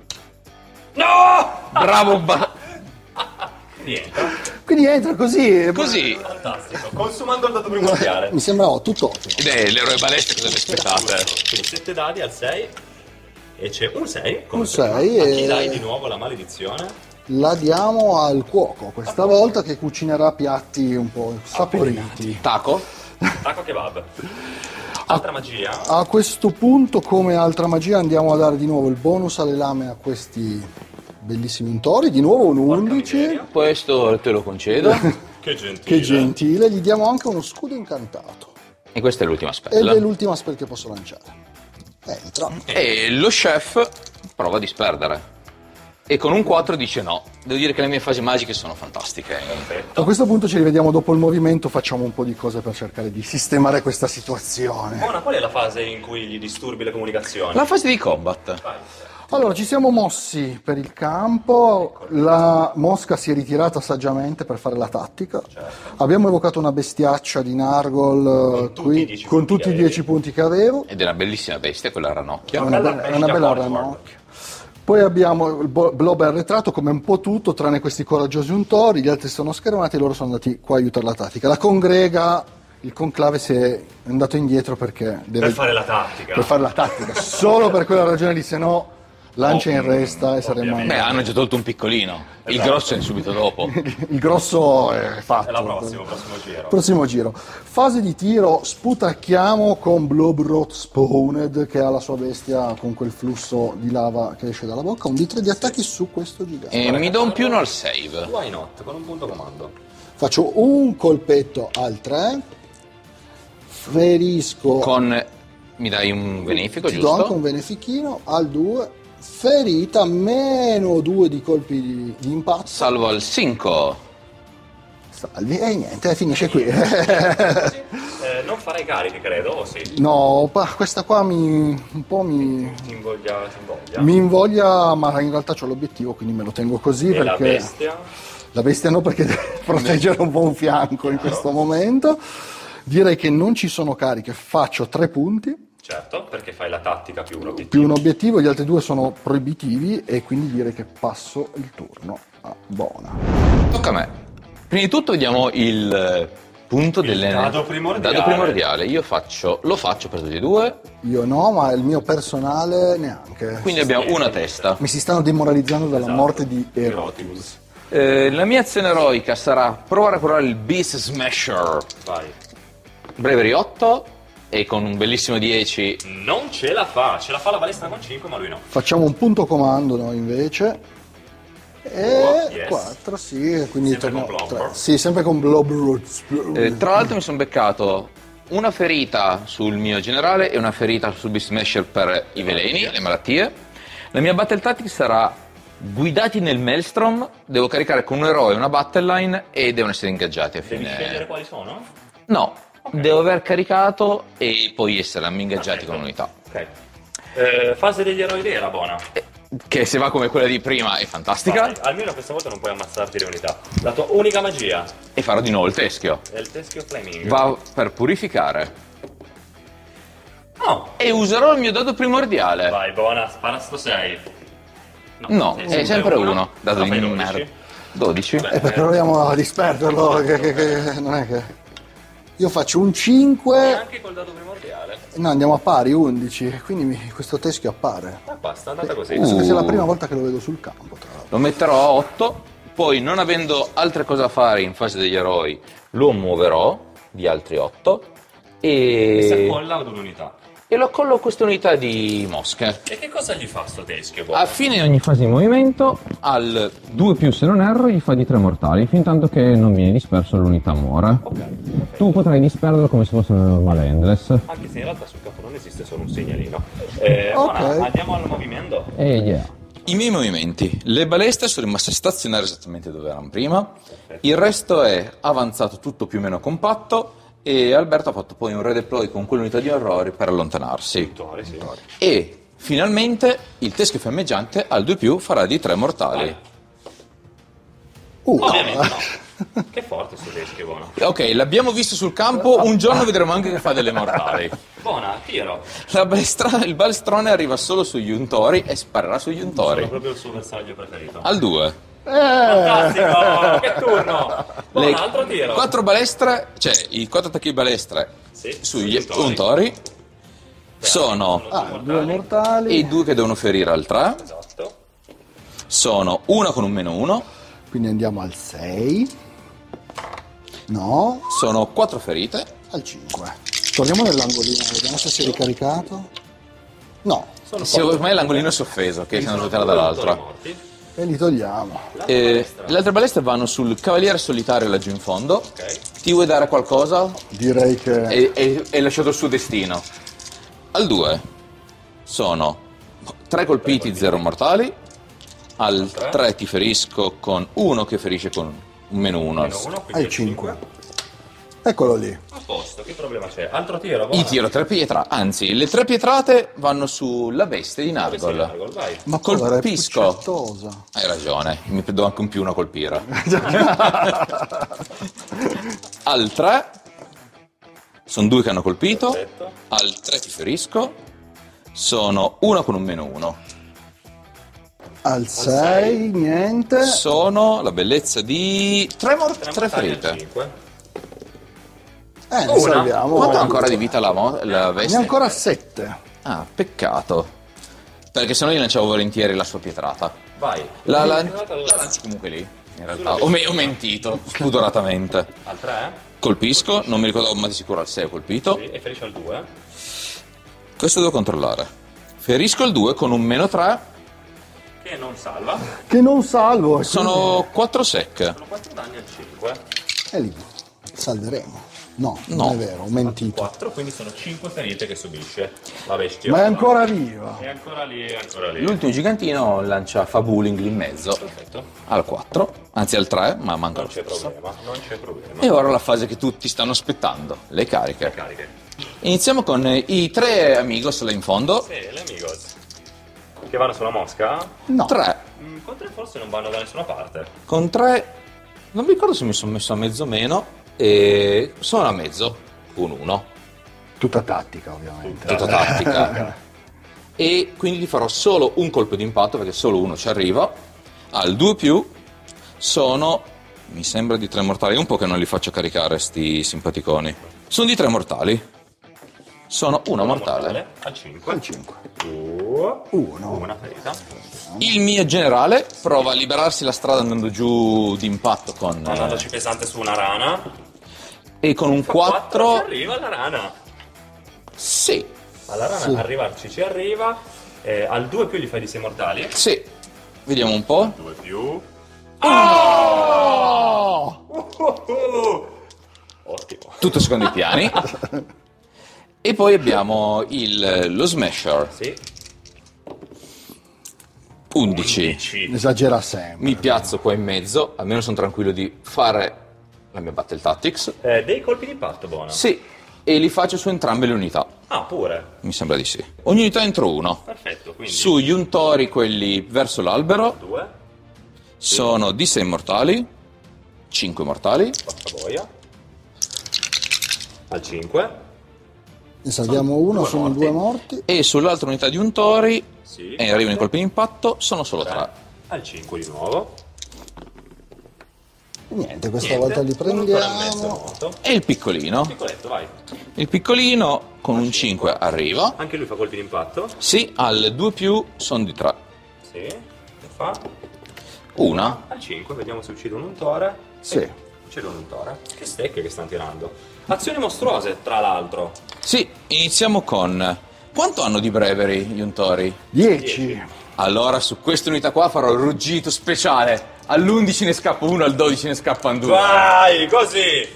No! Bravo Niente. Quindi entra così. Così. Fantastico. Consumando il dato primordiale. Mi sembra tutto ottimo. Ed è l'eroe balestre, cosa vi aspettate? Quindi 7 dadi al 6. E c'è un 6. Un 6 A chi e- dai di nuovo la maledizione? La diamo al cuoco questa volta che cucinerà piatti un po' saporiti. Taco? Taco kebab. Altra magia. A questo punto, come altra magia, andiamo a dare di nuovo il bonus alle lame a questi bellissimi untori. Di nuovo un 11. miseria. Questo te lo concedo. Che gentile. Che gentile. Gli diamo anche uno scudo incantato. E questa è l'ultima Ed è spell. l'ultima spell che posso lanciare. Entra. E lo chef prova a disperdere. e con un 4 dice no. Devo dire che le mie fasi magiche sono fantastiche. A questo punto ci rivediamo dopo il movimento, facciamo un po' di cose per cercare di sistemare questa situazione. Buona, qual è la fase in cui gli disturbi le comunicazioni? La fase di combat. Vai. Allora, ci siamo mossi per il campo, la mosca si è ritirata saggiamente per fare la tattica, abbiamo evocato una bestiaccia di Nargol qui, con tutti i 10 punti che avevo, Ed è una bellissima bestia, quella ranocchia. è una bella ranocchia. Poi abbiamo il blob arretrato come un po' tutto, tranne questi coraggiosi untori, gli altri sono schermati e loro sono andati qua a aiutare la tattica. La congrega, il conclave si è andato indietro perché deve... Per fare la tattica. Per fare la tattica, solo per quella ragione lì, se no lancia in resta e saremmo... ovviamente. Beh, hanno già tolto un piccolino. Il Esatto. grosso è subito dopo. Il grosso è fatto. È la prossimo giro. Prossimo giro. Fase di tiro, sputacchiamo con Blobrot Spawned, che ha la sua bestia con quel flusso di lava che esce dalla bocca. Un D3 di attacchi su questo gigante. E mi do un più uno al save. Why not? Con un punto comando. Faccio un colpetto al 3, ferisco, Mi dai un benefico, ti do anche giusto? un benefichino, al 2, ferita, meno 2 di colpi di impatto. Salvo al 5. Salvi, e niente, finisce qui. Non farai cariche, credo, o sì? No, questa qua un po' Ti invoglia. mi invoglia, ma in realtà c'ho l'obiettivo, quindi me lo tengo così E la perché bestia? la bestia no, perché deve proteggere un po' un fianco in questo momento. Direi che non ci sono cariche, faccio 3 punti Certo, perché fai la tattica più un obiettivo. più un obiettivo, gli altri 2 sono proibitivi e quindi direi che passo il turno a Bona. Tocca a me. Prima di tutto vediamo il punto delle... dado primordiale. Dado primordiale. Lo faccio per tutti e due, Io no, ma il mio personale neanche. quindi abbiamo una testa. Mi si stanno demoralizzando dalla Esatto. morte di Erotimus. La mia azione eroica sarà provare a curare il Beast Smasher. Vai. Bravery 8 e con un bellissimo 10. Non ce la fa la balestra con 5, ma lui no. Facciamo un punto comando noi invece. E Yes. 4, sì, quindi Sempre torno con Blob. 3. Sì, sempre con Blob. Tra l'altro mi sono beccato una ferita sul mio generale e una ferita sul Beast Smasher per i veleni, le malattie. La mia battle tactic sarà guidati nel Maelstrom, devo caricare con un eroe una battle line e devono essere ingaggiati a Devi fine... scegliere quali sono? No, devo aver caricato e poi essere ingaggiati con unità. Ok. Fase degli eroi vera, buona. Che se va come quella di prima è fantastica. Vai, almeno questa volta non puoi ammazzarti le unità. La tua unica magia E farò di nuovo il teschio. è il teschio flaming. Va per purificare. No. E userò il mio dado primordiale. Vai, buona, spara sto 6. No, è sempre uno. Dato di merda. 12. Perché proviamo a disperderlo, che non è che... Io faccio un 5, Anche col dado primordiale. no, andiamo a pari, 11, quindi questo teschio appare. Ah, basta, è andata così. Penso che sia la prima volta che lo vedo sul campo, tra l'altro. Lo metterò a 8. Poi, non avendo altre cose da fare in fase degli eroi, lo muoverò di altri 8. E si E accolla ad un'unità. lo accollo a questa unità di mosche. E che cosa gli fa sto teschio, A buona? fine di ogni fase di movimento, al 2+, se non erro, gli fa di 3 mortali, fin tanto che non viene disperso l'unità muore. Tu potrai disperderlo come se fosse una normale Endless. Anche se in realtà sul campo non esiste solo un segnalino. Buona, andiamo al movimento. E yeah. I miei movimenti. Le balestre sono rimaste stazionarie esattamente dove erano prima. Il resto è avanzato tutto più o meno compatto. E Alberto ha fatto poi un redeploy con quell'unità di orrori per allontanarsi. Vittoria, sì. E finalmente il teschio fiammeggiante al 2+, farà di 3 mortali. Ovviamente no. Che forte sto teschio, buona. Ok, l'abbiamo visto sul campo, un giorno vedremo anche che fa delle mortali. Buona, tiro. Il balestrone arriva solo sugli untori e sparerà sugli Sono untori. proprio il suo bersaglio preferito. Al 2. Fantastico! Che turno! Buona, altro tiro. 4 balestre, cioè i 4 attacchi di balestre Sì, sugli untori. untori sono Due mortali, e i 2 che devono ferire al 3 Esatto. sono una con un -1, quindi andiamo al 6. No, sono 4 ferite, al 5. Torniamo nell'angolino, vediamo se si è ricaricato. No, se ormai l'angolino è sofferto, che se non giocherà dall'altra. Morti. e li togliamo. Le altre balestre vanno sul cavaliere solitario laggiù in fondo. Ok. Ti vuoi dare qualcosa? Direi che... E lasciato il suo destino. Al 2 sono 3 colpiti, 0 mortali. Al 3 ti ferisco con 1 che ferisce con un -1. -1, quindi Hai 5. Eccolo lì. A posto, che problema c'è? Altro tiro, Io tiro 3 pietra, anzi, le 3 pietrate vanno sulla bestia di Nargol. Vai. Ma povera, è Colpisco. puccettosa. Hai ragione, mi do anche un +1 a colpire. Al 3 sono 2 che hanno colpito. Perfetto. Al 3 ti ferisco. Sono 1 con un -1. Al 6, niente. Sono la bellezza di 3 mortali ferite. al 5. Ne Una. salviamo. Quanto ha ancora di vita la Ne ha bestia? ancora 7. Ah, peccato. Perché sennò gli lanciavo volentieri la sua pietrata. Vai. La lanci comunque lì, in realtà. Ho mentito, spudoratamente. Al 3? Colpisco, non mi ricordo, ma di sicuro al 6 ho colpito. Sì, e ferisce al 2. Questo devo controllare. Ferisco il 2 con un -3. Che non salva. Che non salvo. Sono 4 sec. Sono 4 danni al 5. E lì. Salveremo. No, non è vero, ho mentito. 4, quindi sono 5 ferite che subisce la bestia. Ma è ancora viva. È ancora lì, è ancora lì. L'ultimo gigantino lancia Fabuling lì in mezzo. Perfetto. Al 4, anzi al 3, ma manca Non lo c'è stesso. problema, non c'è problema. E ora la fase che tutti stanno aspettando, le cariche. Cariche. Iniziamo con i 3 amigos là in fondo. Sì, le amigos. Che vanno sulla mosca? No. 3. Con 3 forse non vanno da nessuna parte. Con 3, non mi ricordo se mi sono messo a mezzo o meno. E sono a mezzo, un 1. Tutta tattica, ovviamente. Tutta tattica. E quindi gli farò solo un colpo di impatto perché solo uno ci arriva. Al 2+, sono, mi sembra di 3 mortali. È un po' che non li faccio caricare sti simpaticoni. Sono di 3 mortali. Sono una mortale. Al 5. Al 5. 2. 1. Una ferita. Il mio generale prova a liberarsi la strada andando giù d'impatto con... Andandoci pesante su una rana. E con un 4... Ci arriva la rana. Sì, Alla rana arrivarci ci arriva. Al 2+ gli fai di 6 mortali. sì. Vediamo un po'. 2+. Ottimo. Tutto secondo i piani. E poi abbiamo lo Smasher. Sì. 11. Esagera sempre. Mi piazzo qua in mezzo, almeno sono tranquillo di fare la mia Battle Tactics. Dei colpi di impatto, buono. Sì, e li faccio su entrambe le unità. Ah, pure. Mi sembra di sì. Ogni unità entro uno. Perfetto, quindi. Su Yuntori, quelli verso l'albero, 2. sono di 6 mortali, 5 mortali. Porca boia. Al 5. Ne salviamo uno, due sono morti. 2 morti. E sull'altra unità di Yuntori, Sì. e arrivano i colpi di impatto, sono solo 3. Al 5 di nuovo. E niente, questa Niente, volta li uno ancora in mezzo è prendiamo. morto. E il piccolino. Piccoletto, vai. Il piccolino con un 5 arriva. Anche lui fa colpi di impatto. Sì, al 2+, sono di 3. Sì. Che fa? Una. Al 5, vediamo se uccide un untore. Sì. Uccide un untore. Che stecche che stanno tirando. Azioni mostruose, tra l'altro. Sì, iniziamo con... Quanto hanno di bravery gli untori? 10. Allora su questa unità qua farò il ruggito speciale. All'11 ne scappa uno, al 12 ne scappano 2. Vai, così.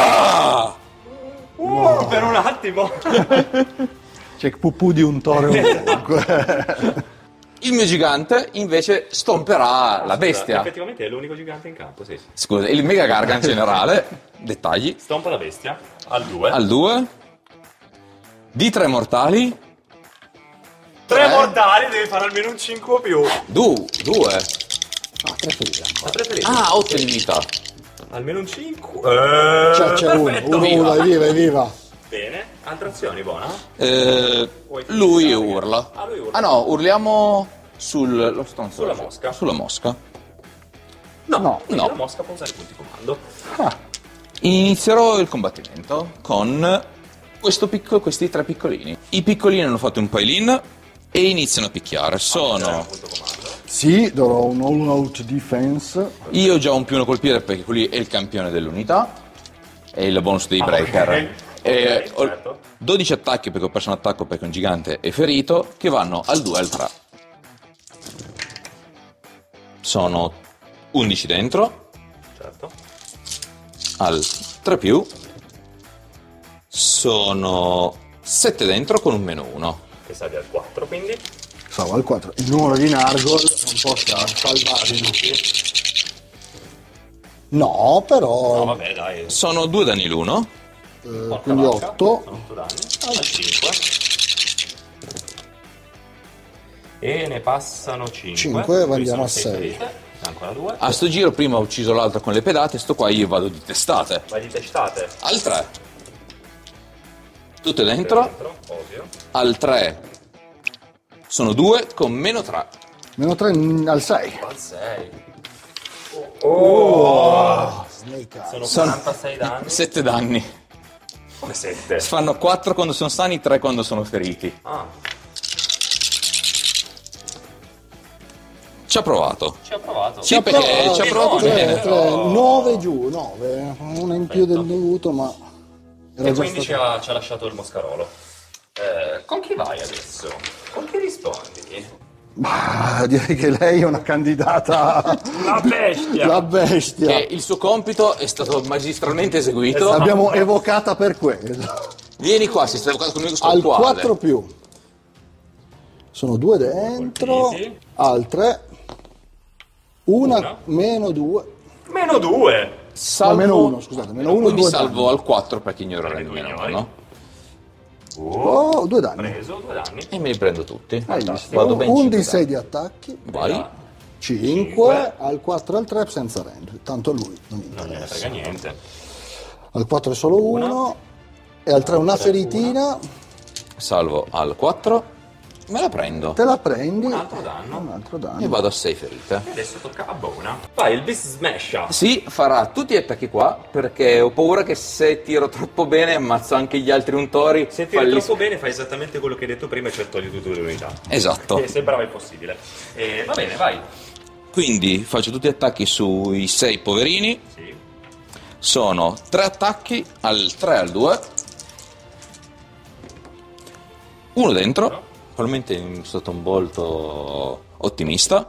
Per un attimo. C'è pupù di un toro ovunque. Il mio gigante invece stomperà la bestia. Effettivamente è l'unico gigante in campo, sì. Scusa, il mega garga in generale, dettagli. Stompa la bestia. Al 2. Al 2. Di 3 mortali. 3 mortali, devi fare almeno un 5 o più. 2. Ah, 3 ferite. A 3 ferite. Ah, 8 di vita. Almeno un 5. C'è uno, perfetto. è viva, è viva. Bene. Altre azioni, buona. Lui urla. Ah, lui urla. Ah no, urliamo lo stronzo. Sulla mosca. Sulla mosca. No. Quindi No. la mosca può usare i punti comando. Inizierò il combattimento con questi 3 piccolini. I piccolini hanno fatto un pile-in e iniziano a picchiare. Sono... Punto comando. Sì, darò un all out defense. Io ho già un più a colpire perché quelli è il campione dell'unità. È il bonus dei breaker. ok. E Ok, certo. 12 attacchi perché ho perso un attacco perché un gigante è ferito, che vanno al 2 e al 3. Sono 11 dentro, Certo. al 3+, sono 7 dentro con un -1. Che salvi al 4, quindi. Stavo al 4. Il numero di Nargol non possa salvare lui. No, però... No, vabbè, dai. Sono 2 danni l'uno. Quindi vacca. 8. Sono 8 danni. Al 5. E ne passano 5. 5, andiamo a 6. Ancora 2. A sto giro prima ho ucciso l'altro con le pedate, sto qua io vado di testate. Vai di testate. Al 3. Tutte dentro. Ovvio. Al 3 sono 2 con meno 3. Meno 3 al 6. Al 6. Snake Eyes. Sono 46 danni. 7 danni. Come 7? Fanno 4 quando sono sani, 3 quando sono feriti. Ah, Ci ha provato. ci ho provato. Sì, perché ci ha provato bene. 9 giù, 9. Una in più del dovuto, ma... Era E già quindi stato... ci ha lasciato il Moscarolo. Con chi vai adesso? Con chi rispondi? Direi che lei è una candidata... La bestia! La bestia. E il suo compito è stato magistralmente eseguito. L'abbiamo evocata per quello. Vieni qua, si sta evocando conmigo sto Al quale. 4 più. Sono 2 dentro. Colpiti. Al 3. Una meno 2. Meno 2! Salvo... meno 1, scusate. Meno 1, Quindi 2 salvo danni. al 4 perché ignoro il meno, ignori. no? Oh, 2 danni. Preso 2 danni. E me li prendo tutti. Hai visto? Vado ben 1 cinque di 6 di attacchi. Vai. 5 al 4 al 3 senza rend. Tanto a lui non mi Non gliene interessa. frega niente. Al 4 è solo 1. E al 3 una feritina. Salvo al 4. Me la prendo. Te la prendi. Un altro danno. Un altro danno. E vado a 6 ferite. E adesso tocca a Bona. Vai, il Beast Smasha. Sì, farà tutti gli attacchi qua perché ho paura che se tiro troppo bene ammazzo anche gli altri untori. Se tiri troppo bene fai esattamente quello che hai detto prima e cioè togli tutte le unità. Esatto. Che sembrava impossibile. Va bene, vai. Quindi faccio tutti gli attacchi sui 6 poverini. Sì. Sono 3 attacchi al 3 al 2. Uno dentro. Probabilmente è stato un volto ottimista.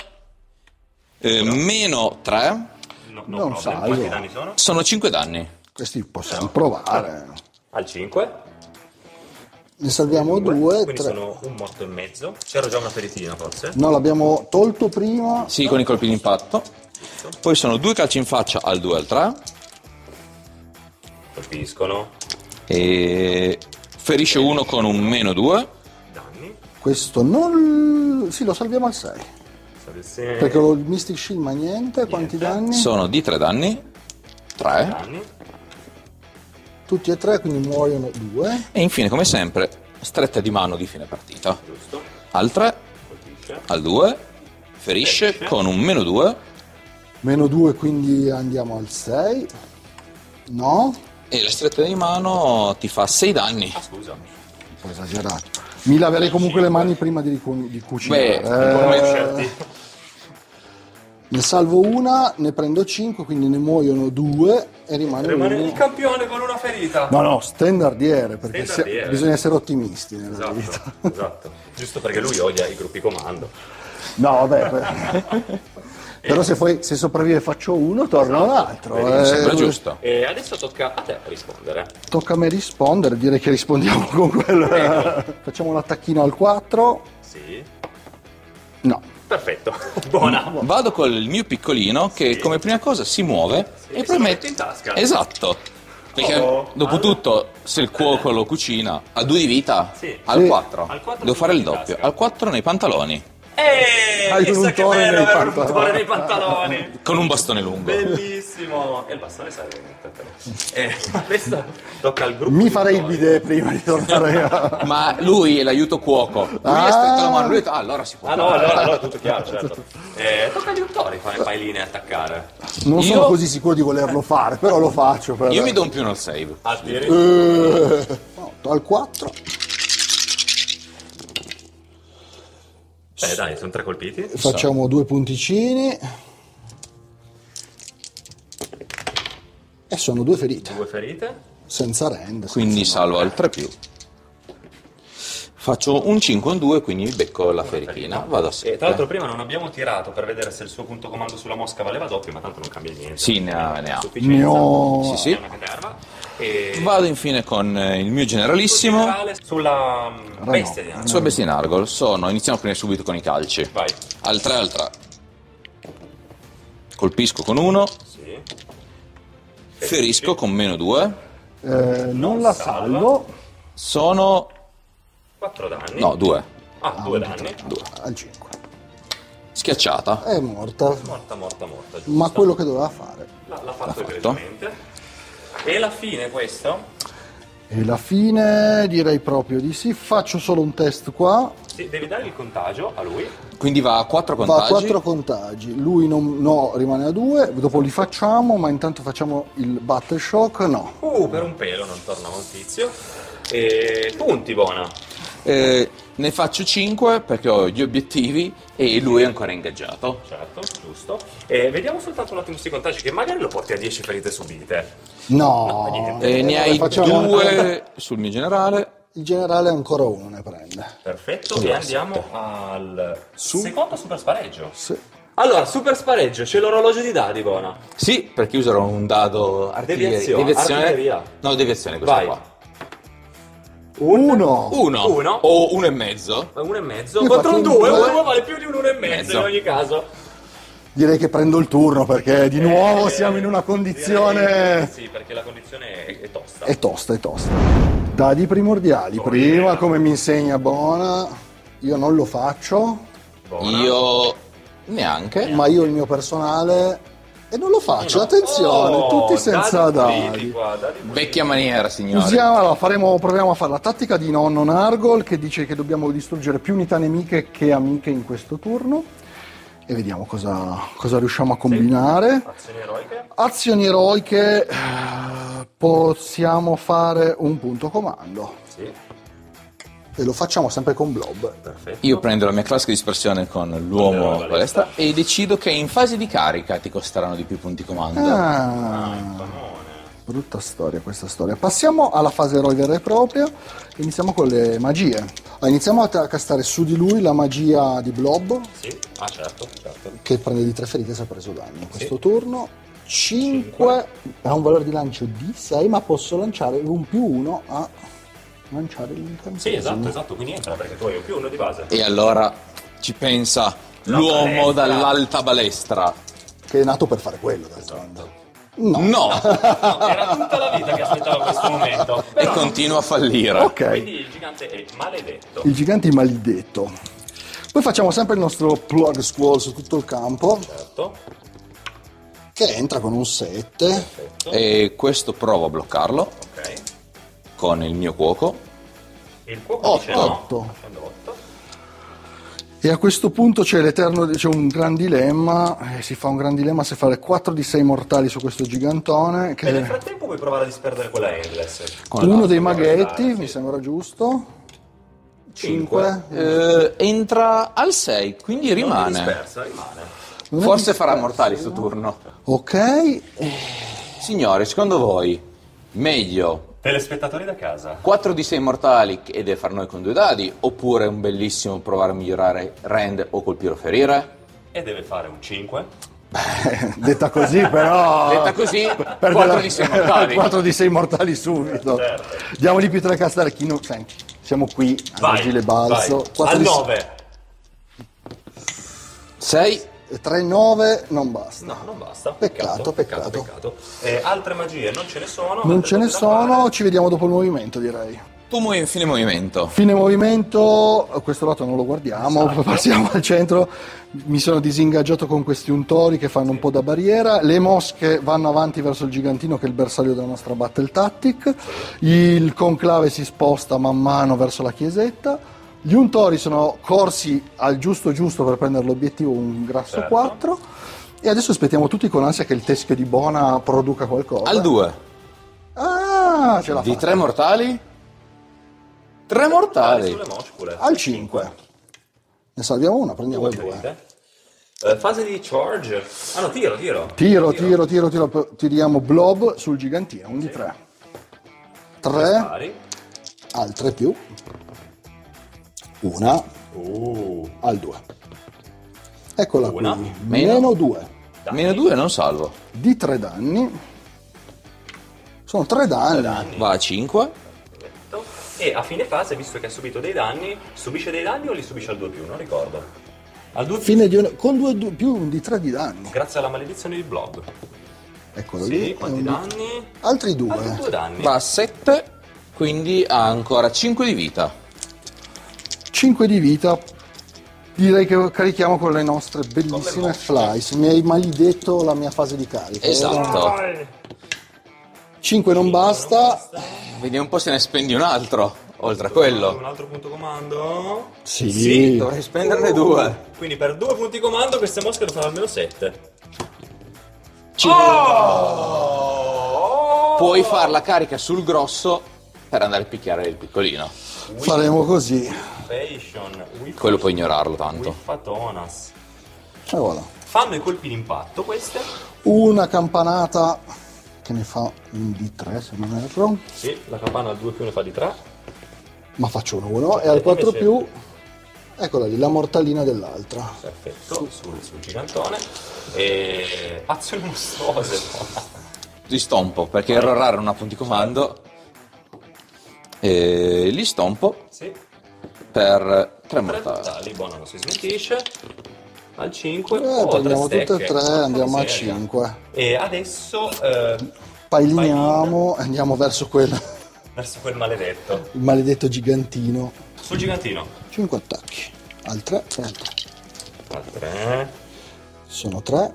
Meno 3. No Non problem. salvo. Quanti danni sono? Sono 5 danni. Questi possiamo provare. Al 5. Ne salviamo 2. Quindi 3. sono un morto e mezzo. C'era già una feritina forse? No, l'abbiamo tolto prima. Sì, con i colpi d'impatto. Poi sono 2 calci in faccia al 2 al 3. Colpiscono. E ferisce uno con un meno 2. Danni. Questo non... Sì, lo salviamo al 6. Salve Perché il Mystic Shield ma niente. Quanti danni? Sono di 3 danni. 3. danni. Tutti e 3, quindi muoiono 2. E infine, come sempre, stretta di mano di fine partita. Giusto. Al 3, Colpisce. al 2, ferisce con un meno 2. Meno 2, quindi andiamo al 6. No, E la stretta di mano ti fa 6 danni. Ah, scusa. un po' esagerato. Mi laverei comunque le mani prima di cucinare. Beh, Come scelti? Ne salvo una, ne prendo 5, quindi ne muoiono 2 e rimane Rimane uno. il campione con una ferita. No, standardiere, perché Standardiere. bisogna essere ottimisti nella vita. Esatto, esatto. Giusto perché lui odia i gruppi comando. No, vabbè. Però se sopravvive faccio uno, torna un altro. Mi sembra giusto. E adesso tocca a te rispondere. Tocca a me rispondere, direi che rispondiamo con quello. Facciamo un attacchino al 4. Sì. No. Perfetto. Buona. Vado col mio piccolino che come prima cosa si muove e se poi lo mette... mette in tasca. Esatto. Perché Oh, dopo tutto, se il cuoco lo cucina, ha 2 di vita, Sì. al Sì. 4. Al 4 Devo fare il in doppio. tasca. Al 4 nei pantaloni, Hai Chissà un che untore bello nei avere un pantaloni. untore nei pantaloni. con un bastone lungo. Bellissimo. E il bastone serve. Adesso tocca al gruppo. Mi di farei il Vittorio. bidet prima di tornare a... Ma lui è l'aiuto cuoco. Lui ha stretto la mano, lui ha detto, allora si può. Ah no, allora tutto chiaro, certo. Tocca agli uttori fare pailine e attaccare. Non Io- sono così sicuro di volerlo fare, però lo faccio. Per... Io mi do un più nel save. No, al 4. Dai, sono 3 colpiti. Facciamo 2 punticini. E sono 2 ferite. 2 ferite. Senza rend. Quindi salvo al 3 più. Faccio un 5 un 2, quindi mi becco la feritina. Vado a E tra l'altro 7. prima non abbiamo tirato per vedere se il suo punto comando sulla mosca valeva doppio, ma tanto non cambia niente. Sì, ne ha. Sufficienza. Ne ho... Sì, sì. È una caterva. E Vado infine con il mio generalissimo. generale sulla bestia di Arno. Sua bestia in Argol. Iniziamo prima subito con i calci. Vai. Al 3 al 3. Colpisco con 1, Sì. ferisco con -2. Non la salvo. Sono... 4 danni. no, 2. Ah, 2 danni. Al 5. Schiacciata. È morta. Morta, giusto. Ma quello che doveva fare. L'ha fatto egregiamente. E la fine questo? E la fine direi proprio di sì. Faccio solo un test qua. Sì, devi dare il contagio a lui. Quindi va a 4 Va a contagi. 4 contagi. Lui no, rimane a 2. Dopo li facciamo, ma intanto facciamo il Battle Shock. No. Per un pelo non torna un tizio. E punti, buona. Ne faccio 5 perché ho gli obiettivi e lui è ancora ingaggiato. Certo, giusto. E vediamo soltanto un attimo questi contagi, che magari lo porti a 10 ferite subite. No. Ne hai Facciamo 2 sul mio generale. Il generale ancora 1 ne prende. Perfetto, e andiamo al secondo super spareggio. Sì. Allora, super spareggio, c'è l'orologio di dadi, buona. Sì, perché userò un dado Artiglieria. No, deviazione questo Vai. qua. 1. 1 Uno. o 1,5. 1,5 Io contro faccio un un 2, due. 1 vale più di un 1,5 in Mezzo. ogni caso. Direi che prendo il turno perché di nuovo siamo in una condizione... Sì, perché la condizione è tosta. È tosta. Dadi primordiali. Prima, come mi insegna Bona, io non lo faccio, Buona. Io neanche. ma io il mio personale... E non lo faccio, attenzione, tutti senza dadi. Vecchia maniera, signori. Allora, proviamo a fare la tattica di nonno Nargol che dice che dobbiamo distruggere più unità nemiche che amiche in questo turno e vediamo cosa riusciamo a combinare. Azioni eroiche. Azioni eroiche, possiamo fare un punto comando Sì, e lo facciamo sempre con Blob. perfetto. Io prendo la mia classica dispersione con l'uomo Allora, palestra e decido che in fase di carica ti costeranno di più punti comando. Brutta storia questa storia. Passiamo alla fase eroe vera e propria. Iniziamo con le magie. Iniziamo a castare su di lui la magia di Blob, Sì, certo. che prende di 3 ferite se ha preso danno in questo turno. 5 ha un valore di lancio di 6, ma posso lanciare un +1 a lanciare l'incantesimo. Sì, esatto, quindi entra perché tu hai un +1 di base. E allora ci pensa l'uomo dall'alta balestra. Che è nato per fare quello, d'altronde. No. No! Era tutta la vita che aspettava questo momento. E continua a fallire. Ok, Quindi il gigante è maledetto. il gigante è maledetto. Poi facciamo sempre il nostro plug squall su tutto il campo, Certo. che entra con un 7. E questo provo a bloccarlo Ok. con il mio cuoco. Il cuoco dice no. 8. Facendo 8. E a questo punto c'è un gran dilemma, si fa un gran dilemma se fare 4 di 6 mortali su questo gigantone, E nel che frattempo puoi provare a disperdere quella Endless. uno dei l'altro, maghetti, sì. mi sembra giusto. 5. Entra al 6, quindi rimane. Dispersa, rimane. Forse farà mortali sto turno. Ok, Signori, secondo voi, meglio Telespettatori da casa. 4 di 6 mortali e deve far noi con 2 dadi, oppure un bellissimo provare a migliorare Rend o colpire o ferire? E deve fare un 5. detta così però... Detta così, perde 4 di 6 mortali. 4 di 6 mortali subito. Certo. Diamogli più 3 castare. Senti, siamo qui, Vai, agile balzo. vai. Al 9. 6. 3, 9, non basta. No, non basta. Peccato. Altre magie non ce ne sono. Non altre ce ne cose da fare. sono, ci vediamo dopo il movimento, direi. Fine movimento. Fine movimento, questo lato non lo guardiamo, Esatto. passiamo al centro. Mi sono disingaggiato con questi untori che fanno un po' da barriera. Le mosche vanno avanti verso il gigantino che è il bersaglio della nostra battle tactic. Il conclave si sposta man mano verso la chiesetta. Gli untori sono corsi al giusto per prendere l'obiettivo, un grasso Certo. 4. E adesso aspettiamo tutti con ansia che il teschio di Bona produca qualcosa. Al 2. Ah, ce l'ha Di fatta. 3 mortali? 3 mortali. Sulle moscole. Al 5. Ne salviamo una, prendiamo il 2. Vedete? Fase di charge. Ah no, tiro. Tiriamo blob sul gigantino, un di 3. 3, Spari. altre più. Una al 2. Eccola Una. qui. Meno. Meno 2. Meno 2 non salvo. Di 3 danni. Sono 3 danni. Va a 5. Perfetto. E a fine fase, visto che ha subito dei danni, subisce dei danni o li subisce al 2+? Non ricordo. Al 2 con più di 3 di danni. Grazie alla maledizione di Blob. Eccolo Sì, lì. quanti danni? Altri 2. Altri 2 danni. Va a 7, quindi ha ancora 5 di vita. 5 di vita. Direi che carichiamo con le nostre bellissime flies. Mi hai maledetto la mia fase di carica. Esatto. 5 non basta. Vediamo un po' se ne spendi un altro, oltre a quello. Un altro punto comando? Sì. Dovrei spenderne 2. Quindi per 2 punti comando queste mosche devono fare almeno 7. Puoi far la carica sul grosso per andare a picchiare il piccolino. Faremo così. Quello puoi ignorarlo tanto. Fatonas. E voilà. Fanno i colpi d'impatto queste? Una campanata che ne fa un D3 se non erro. Sì, la campana al 2 più ne fa di 3. Ma faccio un 1 e al 4 più. Eccola lì, la mortallina dell'altra. Perfetto, sul gigantone. E azioni mostruose. Li stompo perché errorare non ha punti comando. E li stompo Sì. per 3 3 mortali. mortali, buono, non si smentisce. Al 5. Prendiamo tutte e 3, andiamo a 5. E adesso Pailiniamo e andiamo verso quel verso quel maledetto. il maledetto gigantino. Sul gigantino. 5 attacchi. Al 3, Al 3. sono 3.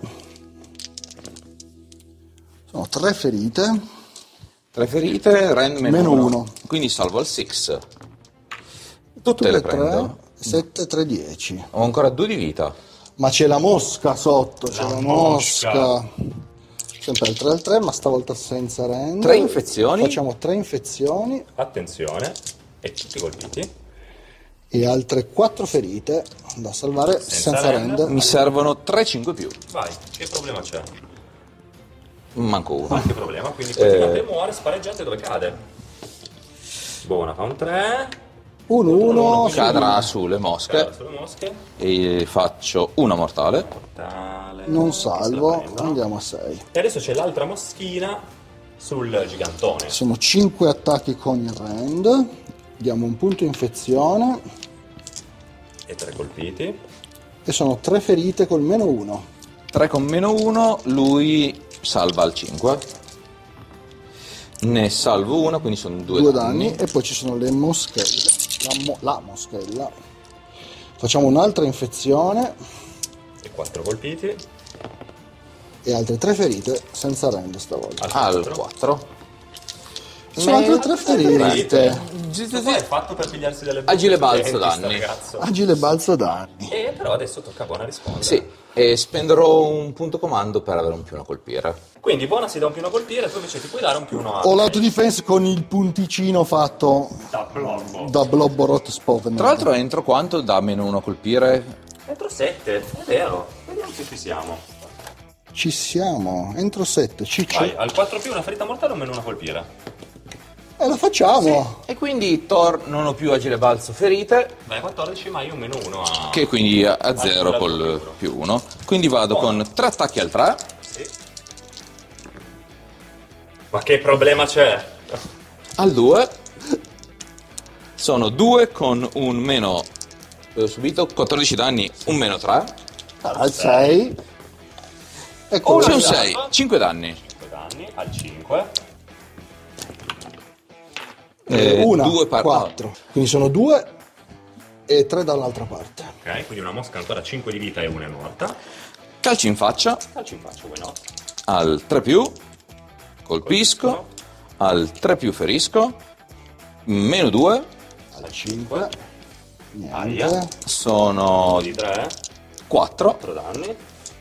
Sono 3 ferite. 3 ferite, rend Meno meno uno. 1. Quindi salvo al 6. Tutte Tutte le e 3. prendo. 7, 3, 10. Ho ancora 2 di vita. Ma c'è la mosca sotto, c'è La la mosca. mosca. Sempre al 3 al 3, ma stavolta senza rend. 3 infezioni. Facciamo 3 infezioni Attenzione. E tutti colpiti. e altre 4 ferite da salvare senza rend. Mi servono 3 5 più. Vai, che problema c'è? Manco uno. Qualche problema, quindi quel gigante muore spareggiante dove cade. Buona, fa un 3. 1, 1. Cadrà sulle mosche Sulle mosche. e faccio una mortale. Tale. Non Che se la salvo, prendono. andiamo a 6. E adesso c'è l'altra moschina sul gigantone. Sono 5 attacchi con il rend. Diamo un punto infezione E 3 colpiti. e sono 3 ferite col meno 1. 3 con meno 1, lui salva al 5. Ne salvo una, quindi sono 2 2 danni. danni e poi ci sono le moschelle. La moschella. Facciamo un'altra infezione E 4 colpiti. e altre 3 ferite senza rend stavolta. Al 4. Sono altre 3 ferite. Questo è fatto per pigliarsi delle Agile botte balzo potenti, sta danni. ragazzo. Agile balzo danni. E però adesso tocca a Buona rispondere. Sì, e spenderò un punto comando per avere un più 1 a colpire. Quindi Buona si dà un più 1 a colpire, tu invece ti puoi dare un più 1 a... Ho l'autodifense con il punticino fatto Da blocco. da Blobborot Spoven. Tra l'altro entro quanto da meno 1 a colpire? Entro 7, è vero. Vediamo se ci siamo. Ci siamo, entro 7, ciccio. Vai, al 4 più una ferita mortale o meno 1 a colpire? E la facciamo. E quindi Thor non ho più agile balzo ferite, Vai a 14, ma io meno 1 a... che quindi a 0 col più 1. Quindi vado con 3 attacchi al 3. Sì. Ma che problema c'è? Al 2 sono 2 con un meno, ho subito 14 danni, un meno 3, Al 6. Ecco, c'è un danno. 6, 5 danni. 5 danni, al 5. una, 2 4. Quindi sono 2 e 3 dall'altra parte. Ok, quindi una mosca ancora 5 di vita e una è morta. Calcio in faccia, Calcio in faccia, vuoi no? al 3 più, colpisco, al 3 più ferisco, meno 2, Al 5. Aia. Niente. sono Di 3, 4, 4 danni.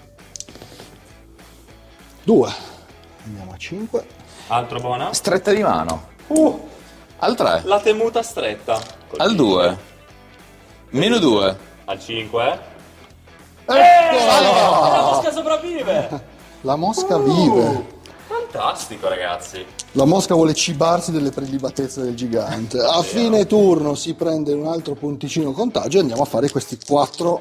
2. Andiamo a 5. Altro Buona. stretta di mano, al 3, La temuta stretta. al 2, meno 2, Al 5. Eccola! La mosca sopravvive! La mosca vive. Fantastico, ragazzi. La mosca vuole cibarsi delle prelibatezze del gigante. A fine turno si prende un altro punticino contagio e andiamo a fare questi 4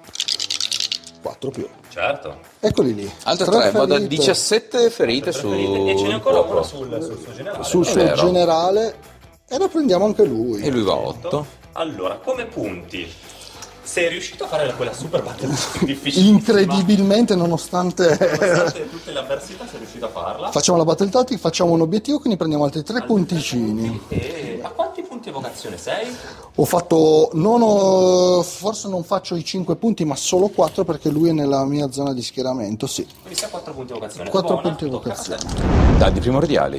più. Certo. Eccoli lì. altre 3 3, vado a ferite 17 ferite Tre su... ferite. E ce n'è ancora una sul suo generale. sul È suo vero. generale e lo prendiamo anche lui. E lui va a 8. Allora, come punti? Sei riuscito a fare quella super battle difficile. Incredibilmente, nonostante tutte le avversità, sei riuscito a farla. facciamo la battle tactic, facciamo un obiettivo, quindi prendiamo altri 3 punticini. E a quanti punti evocazione sei? Ho fatto, forse non faccio i 5 punti, ma solo 4 perché lui è nella mia zona di schieramento, sì. Quindi sei a 4 punti evocazione. 4 Buona, punti tocca a evocazione. te. Dadi primordiali.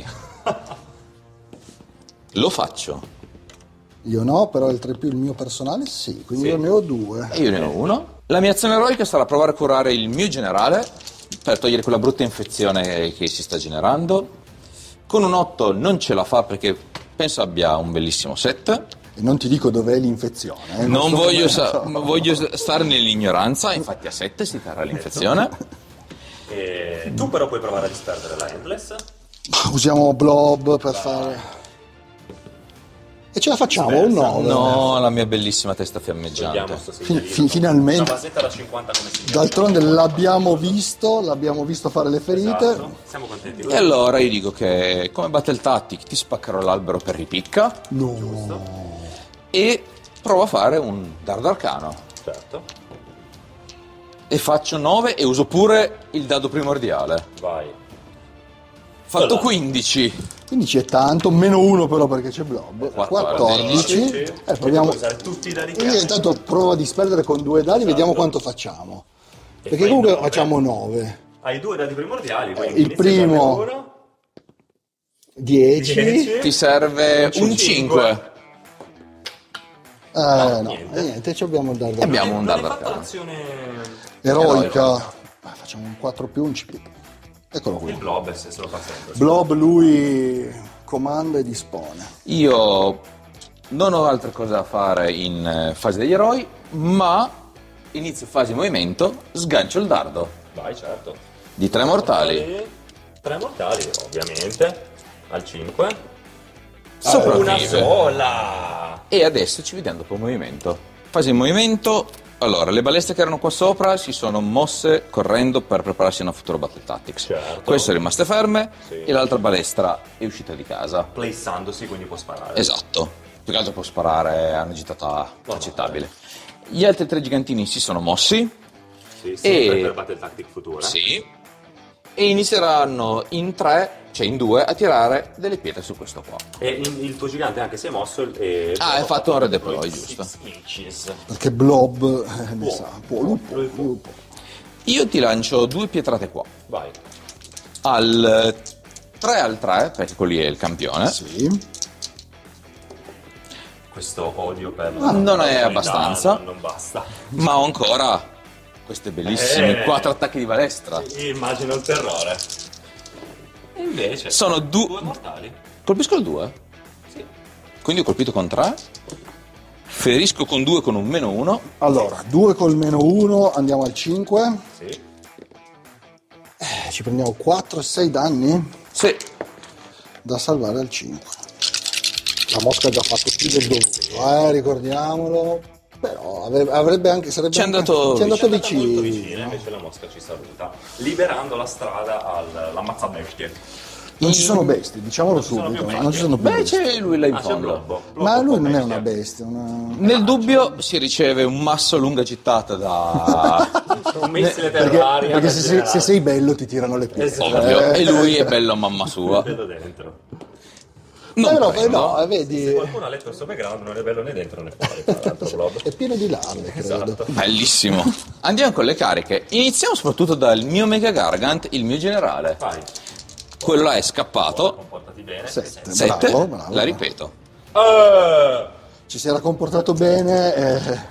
Lo faccio. Io no, però il 3 più il mio personale sì, quindi io ne ho 2. E io ne ho uno. La mia azione eroica sarà provare a curare il mio generale per togliere quella brutta infezione che si sta generando. Con un 8 non ce la fa perché penso abbia un bellissimo 7. E non ti dico dov'è l'infezione. Non so voglio, come- voglio stare nell'ignoranza, infatti a 7 si terrà l'infezione. E tu però puoi provare a disperdere la Endless. Usiamo Blob per fare... E ce la facciamo, un 9. No, la mia bellissima testa Togliamo fiammeggiante. sto segnalino. Una Finalmente. basetta da 50 come si chiama. D'altronde l'abbiamo visto fare le ferite. Esatto. Siamo contenti. E allora io dico che come Battle Tactic ti spaccherò l'albero per ripicca No. e provo a fare un dardo arcano. Certo. E faccio 9 e uso pure il dado primordiale. Vai. Fatto Allora. 15. 15 è tanto, meno 1 però perché c'è Blob. 14. Proviamo. Puoi usare tutti i dadi che Io hai. intanto provo a disperdere con 2 dadi, vediamo quanto facciamo. E Perché fai comunque 9. facciamo 9. Hai 2 dadi primordiali. quindi Il inizia primo- già da uno. 10. 10. Ti serve un 5. Cinque. No, niente. niente, ci abbiamo il dardo. Abbiamo un Non hai dardo fatto arcano. l'azione. Eroica. Facciamo un 4 più un CP. Eccolo qui. Il blob se lo fa sempre. Blob lui comanda e dispone. Io non ho altre cose da fare in fase degli eroi, ma inizio fase di movimento, sgancio il dardo Vai, certo. di 3 mortali. 3 mortali, ovviamente. Al 5. Una Sopravvive. sola. E adesso ci vediamo dopo il movimento. Fase di movimento. Allora, le balestre che erano qua sopra si sono mosse correndo per prepararsi a una futura Battle Tactics. Certo. Queste sono rimaste ferme Sì. e l'altra balestra è uscita di casa. Placeandosi, quindi può sparare. Esatto. Più che altro può sparare a una gittata accettabile. Gli altri 3 gigantini si sono mossi. Sì, sempre E- per Battle Tactic futura. Sì. E inizieranno in 3, cioè in 2, a tirare delle pietre su questo qua. E il tuo gigante anche si è mosso. E Hai fatto un redeploy, giusto? 6 inches. Perché Blob ne Può. sa. Lui può. Io ti lancio 2 pietrate qua. Vai. Al 3 al 3, perché quello lì è il campione. Sì. Questo odio per Non è la abbastanza. non basta. Ma ho ancora questi bellissimi 4 attacchi di balestra. Immagino il terrore. E invece Sono 2 2. mortali. Colpisco il 2. Sì. Quindi ho colpito con 3. Ferisco con 2 con un meno 1. Allora, 2 col meno 1, andiamo al 5. Sì. Ci prendiamo 4 e 6 danni Sì. da salvare al 5. La mosca ha già fatto più del dovuto, ricordiamolo. Però avrebbe anche, sarebbe Ci è andato ci è andato È andata molto vicina, vicino. invece la mosca ci saluta, liberando la strada all'ammazzabestie. Non ci sono bestie, diciamolo sono subito. più Non ci sono più Beh, bestie. c'è lui là in Ah, c'è fondo. Blobbo. Ma lui non è bestia. una bestia. Nel dubbio si riceve un masso lunga gittata da... Un missile Perché, terraria. perché se sei bello ti tirano le pietre. Esatto. Ovvio. E lui è bello a mamma sua. Vedo dentro. Non no, prendo. no, Se vedi, qualcuno ha letto il suo background non è bello né dentro né fuori, tra l'altro, Blob. è pieno di larve, credo. Esatto. Bellissimo. Andiamo con le cariche. Iniziamo soprattutto dal mio Mega Gargant, il mio generale. Vai. Quello là è scappato. Comportati bene. 7. 7. Bravo. La ripeto. Ci si era comportato bene.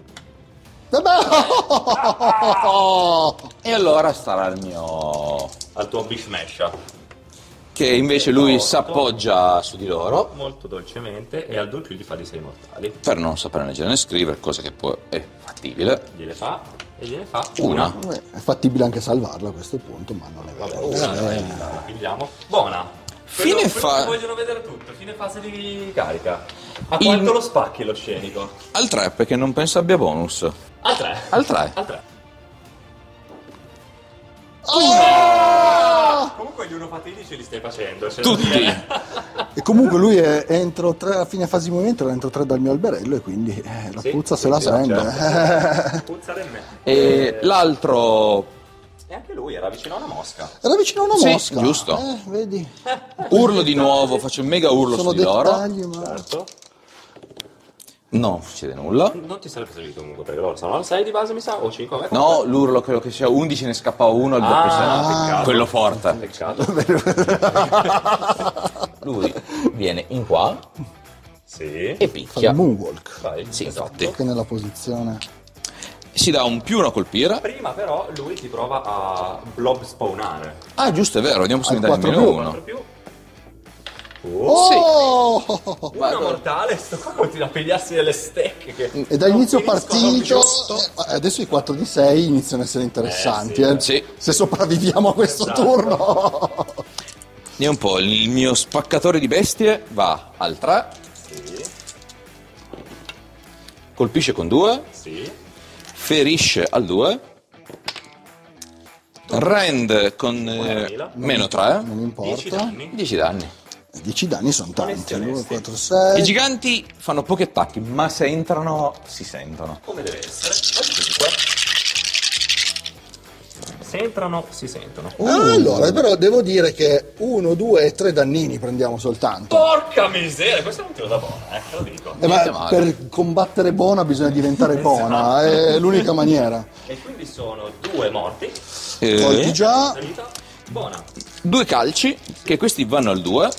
E allora starà il mio... Al tuo Bishmesha. Che invece lui si appoggia su di loro Molto dolcemente e al 2 più gli fa di 6 mortali. per non sapere leggere né scrivere, cosa che poi è fattibile. Gliele fa e gliene fa Una. È fattibile anche salvarlo a questo punto, ma non è vero. La pigliamo. Buona. Fine Quello fa- che vogliono vedere tutto, fine fase di carica. A Il- quanto lo spacchi lo scenico? Al 3 perché non penso abbia bonus. Al 3. Al 3. Al 3. Ah! comunque gli uno fatidici li stai facendo. Cioè Tutti. E comunque lui è entro 3, a fine fase di movimento, è entro 3 dal mio alberello e quindi la Sì, puzza sì, se la sì, sente. certo. Puzza del me. E l'altro... E anche lui era vicino a una mosca. Era vicino a una Sì, mosca. giusto. Vedi? Urlo di nuovo, faccio un mega urlo Sono su di loro. dettagli, ma... Certo. Non succede nulla. Non ti sarebbe servito comunque perché loro sono 6 di base mi sa o 5? No, l'urlo credo che sia 11, ne scappa uno al doppio peccato. quello forte. Peccato. Lui viene in qua Sì. e Fa il picchia. moonwalk, Vai, Sì, esatto. infatti. che nella posizione... Si dà un più uno a colpire. Prima però lui ti prova a blob spawnare. Ah, giusto, è vero, vediamo se Al mi dà nemmeno 4+. uno. 4 più. Oh! Una mortale, sto qua continua a pigliarsi delle stecche che E da inizio non finiscono partito, più. adesso i 4 di 6 iniziano a essere interessanti. sì. Sì. Se sopravviviamo a questo Esatto. turno. Vediamo un po', il mio spaccatore di bestie va al 3, Sì, colpisce con 2, sì. ferisce al 2, rende con meno 3, Non 10 importa. danni. 10 danni. 10 danni sono tanti. Onesti, 2, onesti. 4, I 6. giganti fanno pochi attacchi, ma se entrano si sentono. Come deve essere. Dunque. Se entrano, si sentono. Allora, però devo dire che 1, 2 e 3 dannini prendiamo soltanto. Porca miseria, questo è un tiro da buona, te lo dico. Ma niente male. per combattere Bona bisogna diventare Bona, è l'unica maniera. E quindi sono 2 morti. Colti già. Ferita buona. 2 calci, che questi vanno al 2,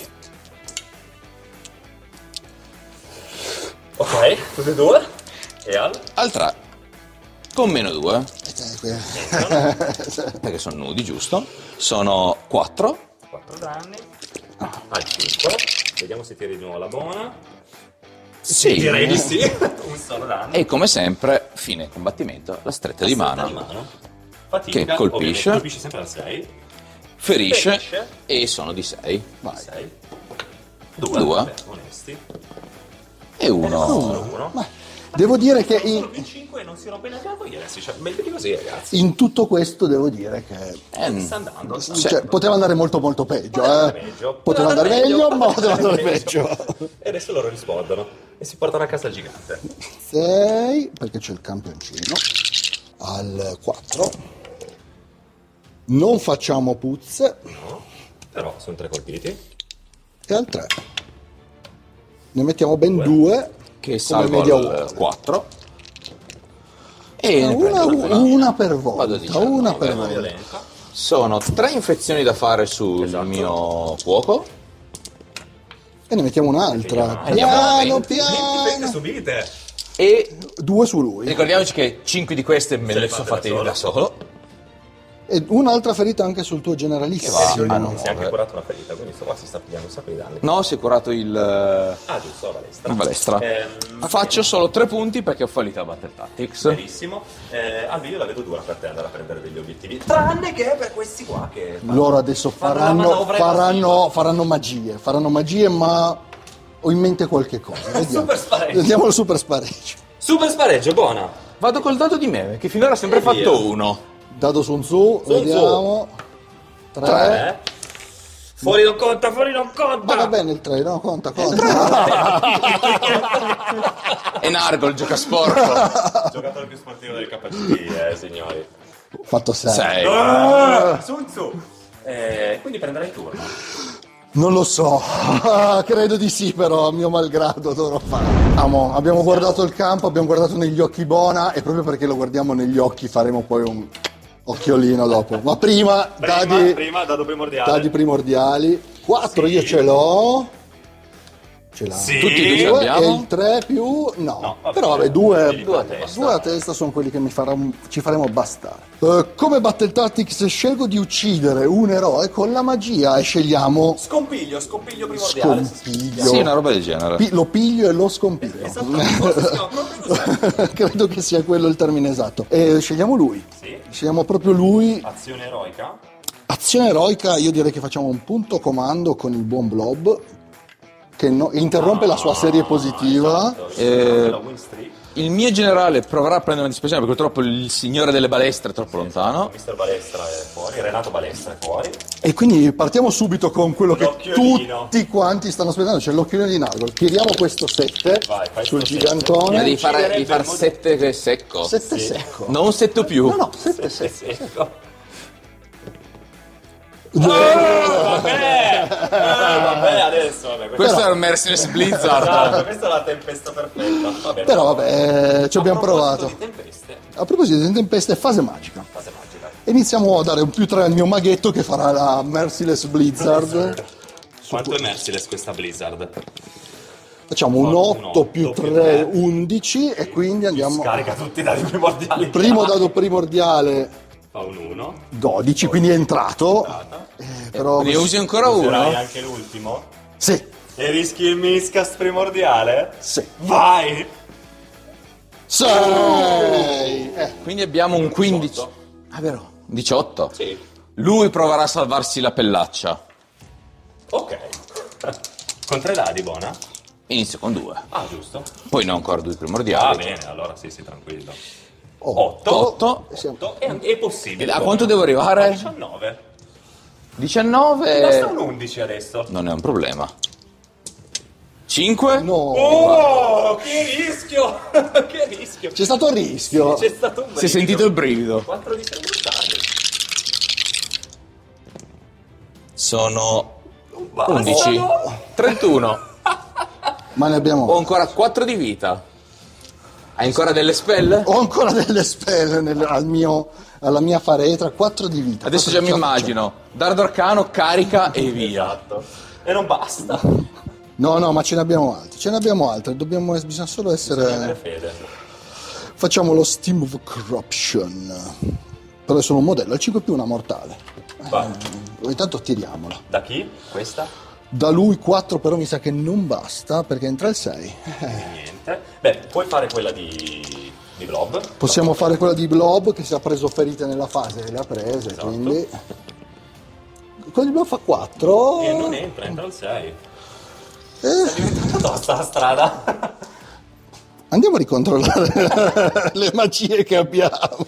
Ok, tutti e 2. E al 3, con meno 2, Qui. perché sono nudi, giusto? Sono 4. 4 danni. Al 5. Vediamo se tiri di nuovo la buona. Sì. Direi di sì. Un solo danno. E come sempre, fine combattimento, la stretta di mano. Fatica, Che colpisce. ovviamente, colpisce sempre al 6. Ferisce Ferisce. e sono di 6. Vai. 6. 2. Due. Onesti. E 1. Solo 1. Ma devo dire che Solo più 5 e non si rompe neanche la cogliere. Cioè, meglio di così, ragazzi. in tutto questo devo dire che Sta andando. cioè, poteva andare molto molto peggio. Peggio. Poteva andare meglio, ma poteva andare peggio. E adesso loro rispondono. E si portano a casa il gigante. 6, perché c'è il campioncino. Al 4. Non facciamo puzze. No. Però sono 3 colpiti. E al 3. Ne mettiamo ben 2. Che salvo media al 4. E ne prendo Una per Vado a volta. 19. Una per Una volta. violenza. Sono 3 infezioni da fare sul Esatto. mio fuoco. E ne mettiamo un'altra. Andiamo Piano, a 20 piano. subite. E 2 su lui. ricordiamoci che 5 di queste me Se le le sono fate fatte da da solo. E un'altra ferita anche sul tuo generalissimo. Che va. Non si è anche curato una ferita, quindi sto qua si sta pigliando un sacco di danni. No, si è curato il Ah, giusto, la balestra. balestra. Faccio solo 3 punti perché ho fallito la Battle Tactics. Benissimo. Albi, io la vedo dura per te andare a prendere degli obiettivi. Tranne che per questi qua che... Loro adesso Fanno la manovra faranno magie, ma ho in mente qualche cosa. Vediamo. Super spareggio. Vediamo il super spareggio. Super spareggio, buona. Vado col dado di meme, che finora ha sempre E via. fatto 1. Dado Sun Tzu, Sun Tzu. vediamo. 3. Fuori non conta, fuori non conta. Ma va bene il 3, no, conta. E Nargol gioca sporco. Giocatore più sportivo del KCD, signori. Fatto 6. 6. Sun Tzu. Quindi prenderai il turno. Non lo so, credo di sì, però a mio malgrado dovrò fare. Abbiamo guardato il campo, abbiamo guardato negli occhi Bona e proprio perché lo guardiamo negli occhi faremo poi un occhiolino dopo. Ma prima Prima dado primordiale. dadi primordiali. 4 Sì. io ce l'ho. Ce l'ha. Sì. Tutti e due ce Due, l'abbiamo? e il 3 più no, No, vabbè, però vabbè due a due a testa sono quelli che ci faremo bastare. Come Battle Tactics scelgo di uccidere un eroe con la magia e scegliamo Scompiglio primordiale. scompiglio. Sì, una roba del genere. Lo piglio e lo scompiglio. Esatto, forse si chiama proprio così. Credo che sia quello il termine esatto. E scegliamo lui. Sì. Scegliamo proprio lui. Azione eroica. Azione eroica, io direi che facciamo un punto comando con il buon Blob che interrompe la sua serie positiva. Esatto, la win streak. il mio generale proverà a prendere una dispersione perché purtroppo il signore delle balestre è troppo lontano. Mister Balestra è fuori, Renato Balestra è fuori. E quindi partiamo subito con quello che L'occhiolino. tutti quanti stanno aspettando, c'è l'occhiolino di Nargol. Tiriamo questo 7 Vai, fai sul sto gigantone. Devi fare Ucciderebbe 7 secco. 7 secco. Non 7 più. No, 7 secco. Secco. Vabbè, adesso, vabbè. Questo è un Merciless Blizzard. Esatto, questa è la tempesta perfetta. Va bene. Però vabbè, ci abbiamo A proposito provato. di tempeste, A proposito di tempeste, fase magica. fase magica. Iniziamo a dare un più 3 al mio maghetto che farà la Merciless Blizzard. Quanto è Merciless questa Blizzard? Facciamo un Un 8 8 più più 3, 3. 11 e quindi andiamo... Scarica tutti i dati primordiali. Primo dado primordiale Fa un 1. 12, quindi è entrato. Però Ne usi ancora Userai uno? anche l'ultimo. sì, E rischi il miscast primordiale? sì. Vai! 6. Quindi abbiamo un 15. Ah, vero? 18. Sì. Lui proverà a salvarsi la pellaccia. Ok. Con 3 dadi, buona? Inizio con 2. Ah, giusto. Poi ne ho ancora 2 Ah, primordiali. bene, allora sì, tranquillo. 8. 8. È possibile. A buona. quanto devo arrivare? 19. 19. Basta un 11 adesso. Non è un problema. 5. No. Oh, che rischio! Che rischio! C'è stato il rischio. C'è stato un Si è sentito il brivido. 4 di brutali. Sono 11. 31. Ma ne abbiamo... Ho ancora 4 di vita. Hai ancora delle spell? Ho ancora delle spell alla mia faretra, 4 di vita. Adesso già mi immagino. Dardo arcano, carica e via. Esatto. E non basta. No, ma ce ne abbiamo altri. Ce ne abbiamo altri. Bisogna solo essere... Fede. Facciamo lo Steam of Corruption. Però è solo un modello. Il 5 più una mortale. Vai. Intanto tiriamola. Da chi? Questa? Da lui 4 però mi sa che non basta perché entra il 6. Niente. Beh, puoi fare quella di Blob. Possiamo fare quella di Blob che si è preso ferite nella fase e le ha prese, Esatto. quindi... Quello di Blob fa 4. E non entra il 6. Eh, È diventata tosta la strada. andiamo a ricontrollare le magie che abbiamo.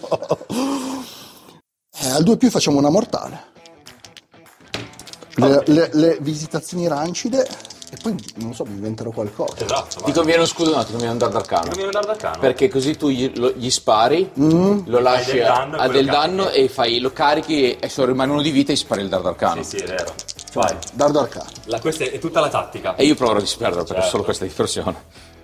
Al 2 più facciamo una mortale. Le visitazioni rancide e poi non so, mi inventerò qualcosa. Esatto. Ti conviene un scudo, no, ti conviene un dardo arcano. Come un dardo arcano? Perché così tu gli spari, lo lasci del danno e a poi del lo danno carichi. e lo carichi e solo rimane uno di vita e spari il dardo arcano. Sì, è vero. Vai. Dardo arcano. Questa è tutta la tattica. E io proverò a disperderlo perché Certo. solo questa dispersione.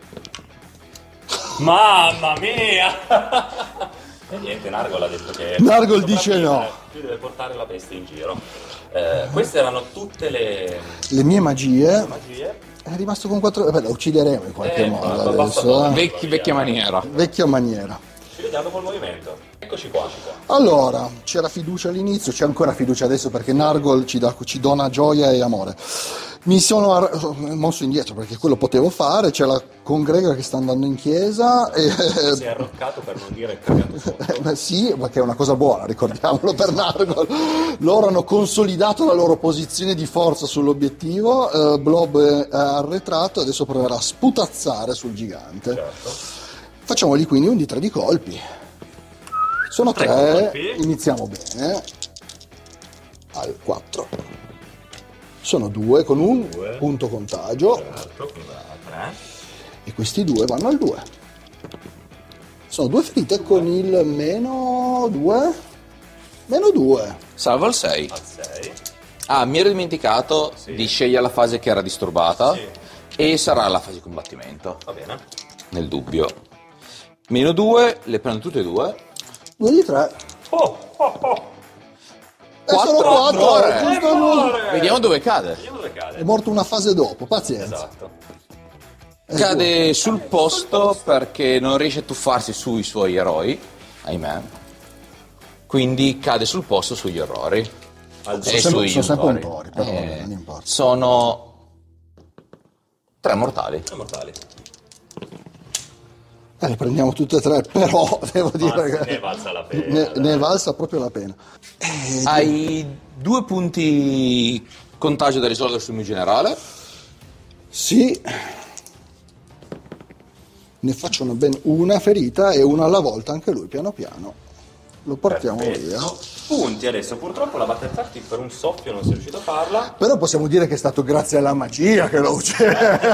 Mamma mia! E niente, Nargol ha detto che... Nargol dice no. Lui deve portare la peste in giro. Queste erano tutte le Le mie magie. magie. È rimasto con 4. Vabbè, la uccideremo in qualche modo basta adesso. poco. Vecchia maniera. Vecchia maniera. Ci vediamo col movimento. Eccoci qua. Allora, c'era fiducia all'inizio, c'è ancora fiducia adesso perché Nargol ci dona gioia e amore. Mi sono mosso indietro perché quello potevo fare, c'è la congrega che sta andando in chiesa e... Si è arroccato per non dire cagato sotto. sì, perché è una cosa buona, ricordiamolo per Nargol. Loro hanno consolidato la loro posizione di forza sull'obiettivo, Blob è arretrato e adesso proverà a sputazzare sul gigante. Certo. Facciamogli quindi un di 3 di colpi. Sono 3, colpi. iniziamo bene. Al 4. Sono 2 con un punto contagio Certo, quindi da 3. e questi 2 vanno al 2. Sono 2 ferite con il meno 2. Meno 2. Salvo al 6. Al 6. Ah, mi ero dimenticato di scegliere la fase che era disturbata Sì. e sarà la fase di combattimento. Va bene. Nel dubbio. Meno 2, le prendo tutte e due. 2 di 3. Oh. E sono 4. muore. Giusto lui. Vediamo dove cade. Vediamo dove cade. È morto una fase dopo, pazienza. Esatto. Cade sul posto perché non riesce a tuffarsi sui suoi eroi, ahimè. Quindi cade sul posto sugli errori. Al E Sono sui sempre un impori. tori, però non importa. Sono 3 mortali. mortali. Le prendiamo tutte e 3, però devo dire Ne che è valsa la pena. ne è valsa proprio la pena. Hai 2 punti contagio da risolvere sul mio generale. Sì. Ne faccio ben una ferita e una alla volta anche lui, piano piano. Lo portiamo via. Punti adesso, purtroppo la battle party per un soffio non si è riuscito a farla. Però possiamo dire che è stato grazie alla magia che lo uccide.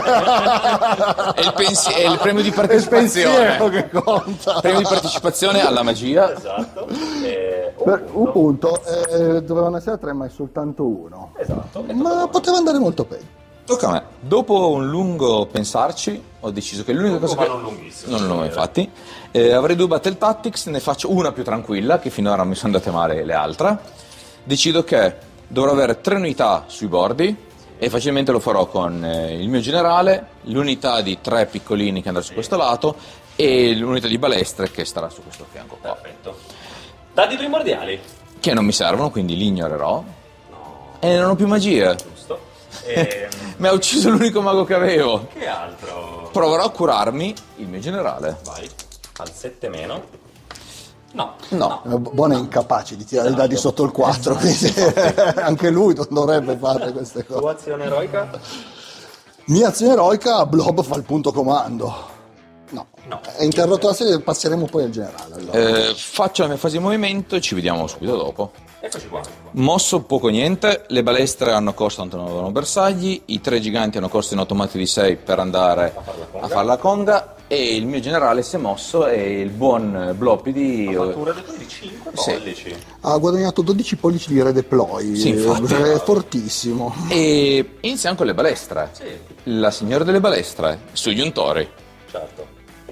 È il premio di È il pensiero partecipazione. che conta. Premio di partecipazione alla magia. Esatto. Un punto, dovevano essere 3 ma è soltanto uno. Esatto. Ma poteva andare molto peggio. Tocca a me. Dopo un lungo pensarci, ho deciso che l'unica cosa ma che... non lunghissimo. Non infatti. Avrei 2 battle tactics, ne faccio una più tranquilla, che finora mi sono andate male le altre. Decido che dovrò avere 3 unità sui bordi e facilmente lo farò con il mio generale, l'unità di 3 piccolini che andrà su questo lato e l'unità di balestre che starà su questo fianco qua. Perfetto. Dadi primordiali. Che non mi servono, quindi li ignorerò. E non ho più magie. Giusto. Mi ha ucciso l'unico mago che avevo. Che altro? Proverò a curarmi il mio generale. Vai. Al 7 meno. No. Buono è incapace di tirare i dadi sotto il 4, quindi anche lui non dovrebbe fare queste cose. Tua azione eroica? Mia azione eroica, Blob fa il punto comando. No. È interrotto la serie, passeremo poi al generale. Allora. Faccio la mia fase di movimento e ci vediamo subito dopo. Eccoci qua. Mosso poco niente, le balestre hanno corso tanto non avevano bersagli, i 3 giganti hanno corso in automatico di 6 per andare a fare la conga e il mio generale si è mosso e il buon Bloppy di... Fattura di 5 Sì. pollici. Ha guadagnato 12 pollici di redeploy, Sì, infatti. è fortissimo. E iniziamo con le balestre. Sì. La signora delle balestre, sugli untori, Certo.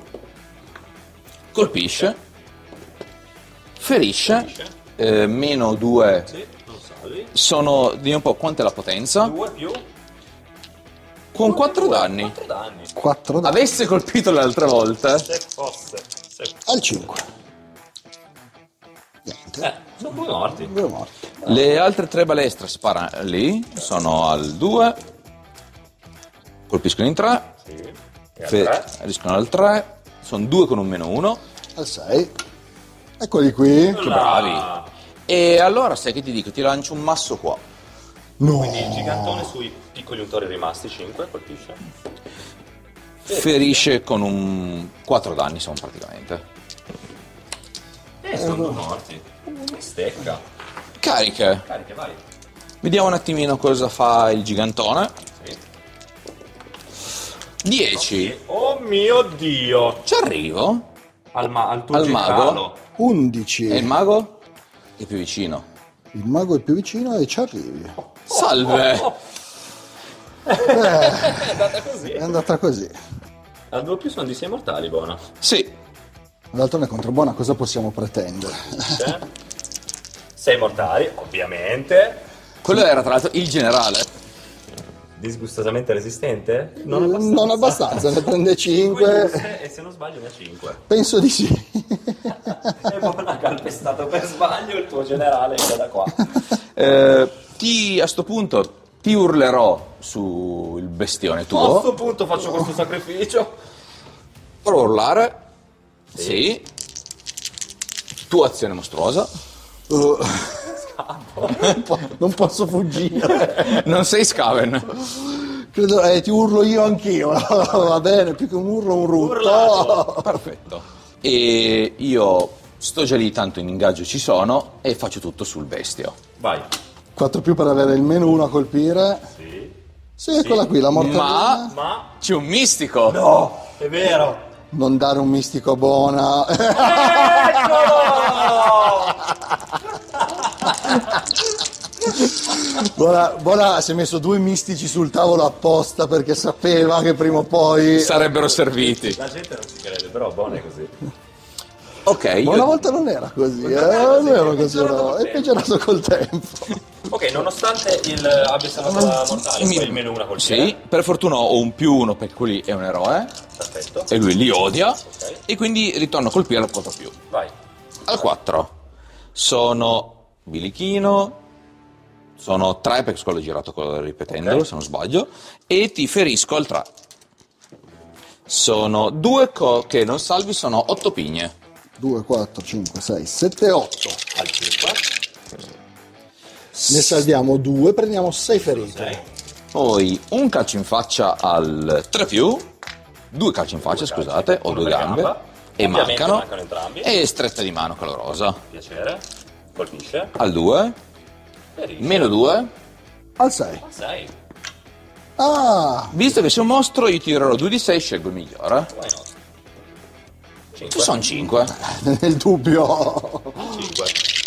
colpisce, ferisce, meno 2, Sì, non salvi. sono, di un po' quant'è la potenza, 2 più. con 4 danni. 4 danni. 4 danni Avesse colpito le altre volte, Se fosse. al 5. Niente, Sono 2 morti. 2 morti. le altre 3 balestre sparano lì, sono al 2, colpiscono in 3, Sì. E al 3. feriscono al 3, sono 2 con un meno 1, Al 6. Eccoli qui. che bravi. E allora sai che ti dico, ti lancio un masso qua. No. Quindi il gigantone sui piccoli untori rimasti 5 colpisce. Ferisce con un 4 danni, sono praticamente. Sono 2 morti. Mi stecca. Cariche. Cariche, vai. Vediamo un attimino cosa fa il gigantone. Sì. 10. Oh mio Dio. Ci arrivo. Al tuo Al mago? generalo. 11. E il mago? È più vicino. Il mago è più vicino e ci arrivi. Salve. È andata così. È andata così. Al 2 più sono di 6 mortali, buona. Sì. D'altronde contro buona cosa possiamo pretendere? 6 mortali, ovviamente. Quello era tra l'altro il generale. Disgustosamente resistente? Non abbastanza, ne prende 5. E se non sbaglio ne ha 5. Penso di sì. E buona calpestato per sbaglio il tuo generale che è da qua. A sto punto ti urlerò sul bestione A tuo. questo punto faccio questo sacrificio. Provo a urlare. Sì. Tua azione mostruosa. Non posso fuggire. Non sei Skaven. Credo, ti urlo io anch'io. Va bene, più che un urlo, un rutto. Urlato. Perfetto. E io sto già lì, tanto in ingaggio ci sono, e faccio tutto sul bestio. Vai. 4 più per avere il meno 1 a colpire. Sì. Sì, eccola qui, la mortallina. Ma... C'è un mistico. No, è vero. Non dare un mistico buona. Buona si è messo 2 mistici sul tavolo apposta perché sapeva che prima o poi... Sarebbero serviti. La gente non ci crede, però buono è così. Ok, Ma una volta non era così, non era così, no. È peggiorato col tempo. Ok, nonostante abbia salvato la mortale, poi il meno 1 col Sì, per fortuna ho un +1 perché lui è un eroe Perfetto. e lui li odia, Ok. e quindi ritorno a colpire al 4 più. Vai. Al 4 sono bilichino, sono 3 perché l'ho girato ripetendolo, Ok. se non sbaglio, e ti ferisco al 3. Sono 2 che non salvi, sono 8 pigne. 2, 4, 5, 6, 7, 8. Al 5. Ne salviamo 2, prendiamo 6 ferite. 6. Poi un calcio in faccia al 3 più 2 calci in faccia, scusate, ho Uno 2 per gambe, gamba. e Ovviamente mancano, entrambi. e stretta di mano calorosa. Piacere. Colpisce. Al 2, Ferisce. meno 2. Al 6. 6. Ah, Visto che sei un mostro, io tirerò 2 di 6, scelgo il migliore. Why not? Ci sono 5. nel dubbio. 5.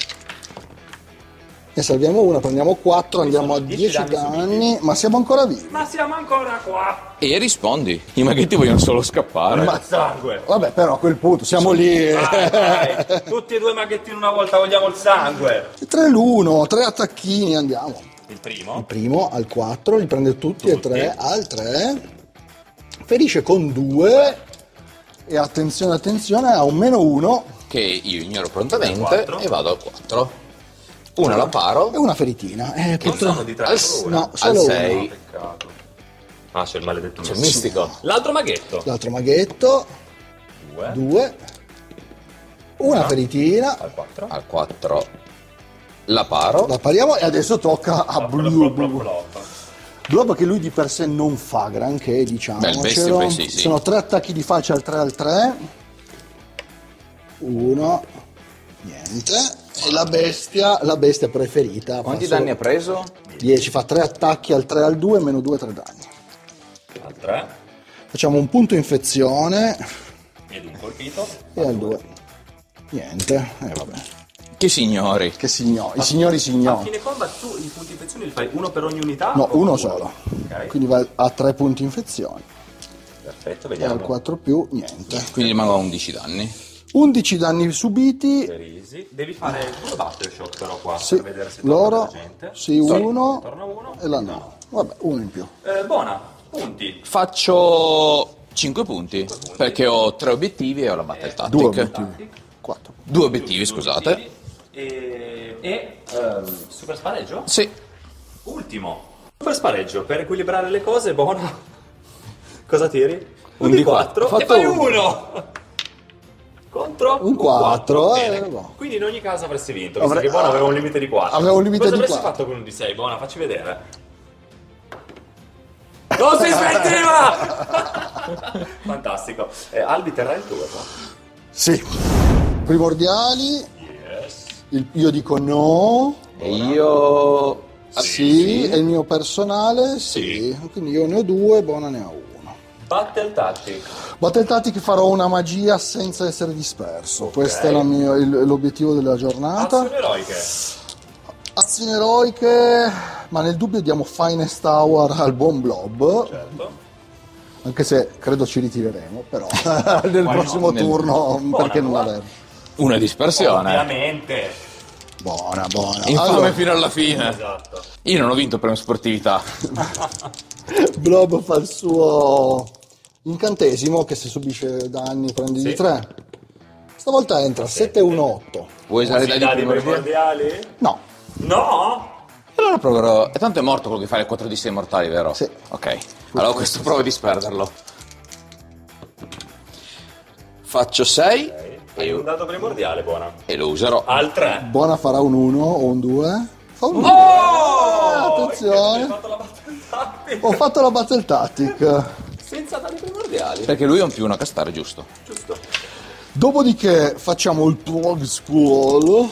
Ne salviamo una, prendiamo 4, andiamo a sono 10 10 danni danni, ma siamo ancora vivi. Ma siamo ancora qua. E rispondi. I maghetti vogliono solo scappare. Ma sangue. Vabbè, però a quel punto siamo lì. Vai. Tutti e 2 maghettini una volta, vogliamo il sangue. 3 l'1, 3 attacchini, andiamo. Il primo. Il primo al 4, li prende tutti e 3 al 3. Ferisce con 2. E attenzione, attenzione, ha un meno 1 Che io ignoro prontamente 4. e vado al 4. Una la paro. e una feritina. Non sono di 3, Al- solo una. No, Al solo 6. uno. Peccato. Ah, c'è il maledetto C'è il mistico. L'altro maghetto. L'altro maghetto, 2. 2. Una feritina. Al 4. Al 4 la paro. La pariamo e adesso tocca a Blob. Blob che lui di per sé non fa granché, diciamo. Beh, il bestio poi sì, sì. Sono 3 attacchi di faccia al 3 al 3. 1. Niente. E la bestia preferita. Quanti fa solo danni ha preso? 10, fa 3 attacchi al 3 al 2, meno 2, 3 danni. Al 3. Facciamo un punto infezione Ed un colpito. e al 2. Niente. Vabbè. Che signori. Che signori, i signori A signori. fine combat tu i punti infezioni li fai uno per ogni unità? No, o uno due? solo. Ok. Quindi va a 3 punti infezione. Perfetto, E al vediamo. 4 più, niente. Quindi rimango a 11 danni. 11 danni subiti. Risi. Devi fare due battle shock però qua Sì, per vedere se torna loro, la gente. sì, uno Torna uno. e la no. Vabbè, uno in più. Buona. Punti. Faccio 5 punti. Perché ho 3 obiettivi e ho la battle tactic. 2 obiettivi. 4. 2 obiettivi, scusate. Super spareggio? Sì. Ultimo. Super spareggio per equilibrare le cose, buona. Cosa tiri? Un di D4. 4 Fatto e fai uno. 1 contro Un 4, Bene. boh. Quindi in ogni caso avresti vinto, visto Avrei- che Bona aveva un limite di 4. Aveva un limite Cosa di avresti 4. fatto con un D6, Bona? Facci vedere. Non si smettiva! Fantastico. Albi, terrai il turno. Sì. Primordiali. Yes. Io dico no. E io... Sì. E il mio personale sì. Quindi io ne ho 2, Bona ne ha 1. Battle Tactic. Battle Tactic farò una magia senza essere disperso. Questo è l'obiettivo della giornata. Azioni eroiche. Azioni eroiche, ma nel dubbio diamo Finest Hour al buon Blob. Certo. Anche se credo ci ritireremo, però nel prossimo Nel- turno perché non buona. averlo. Una dispersione. Ovviamente. Buona, buona. Infame Allora, fino alla fine. Esatto. Io non ho vinto premio sportività. Blob fa il suo incantesimo che se subisce danni prendi di 3. Stavolta entra 7-1-8. Vuoi usare i dadi Dadi primordiali? primordiali? No, No! Allora proverò. E tanto è morto quello che fa le 4 di 6 mortali, vero? Sì. Ok. Allora questo provo a disperderlo. Faccio 6 Hai un dato primordiale, Buona. e lo userò. Al 3. buona farà un 1 o un 2. Fa un 1. Attenzione. Hai fatto la battle tactic Ho fatto la Battle Tactic. senza dadi primordiali. Perché lui è un più uno a castare, giusto? Giusto. Dopodiché facciamo il plug squall.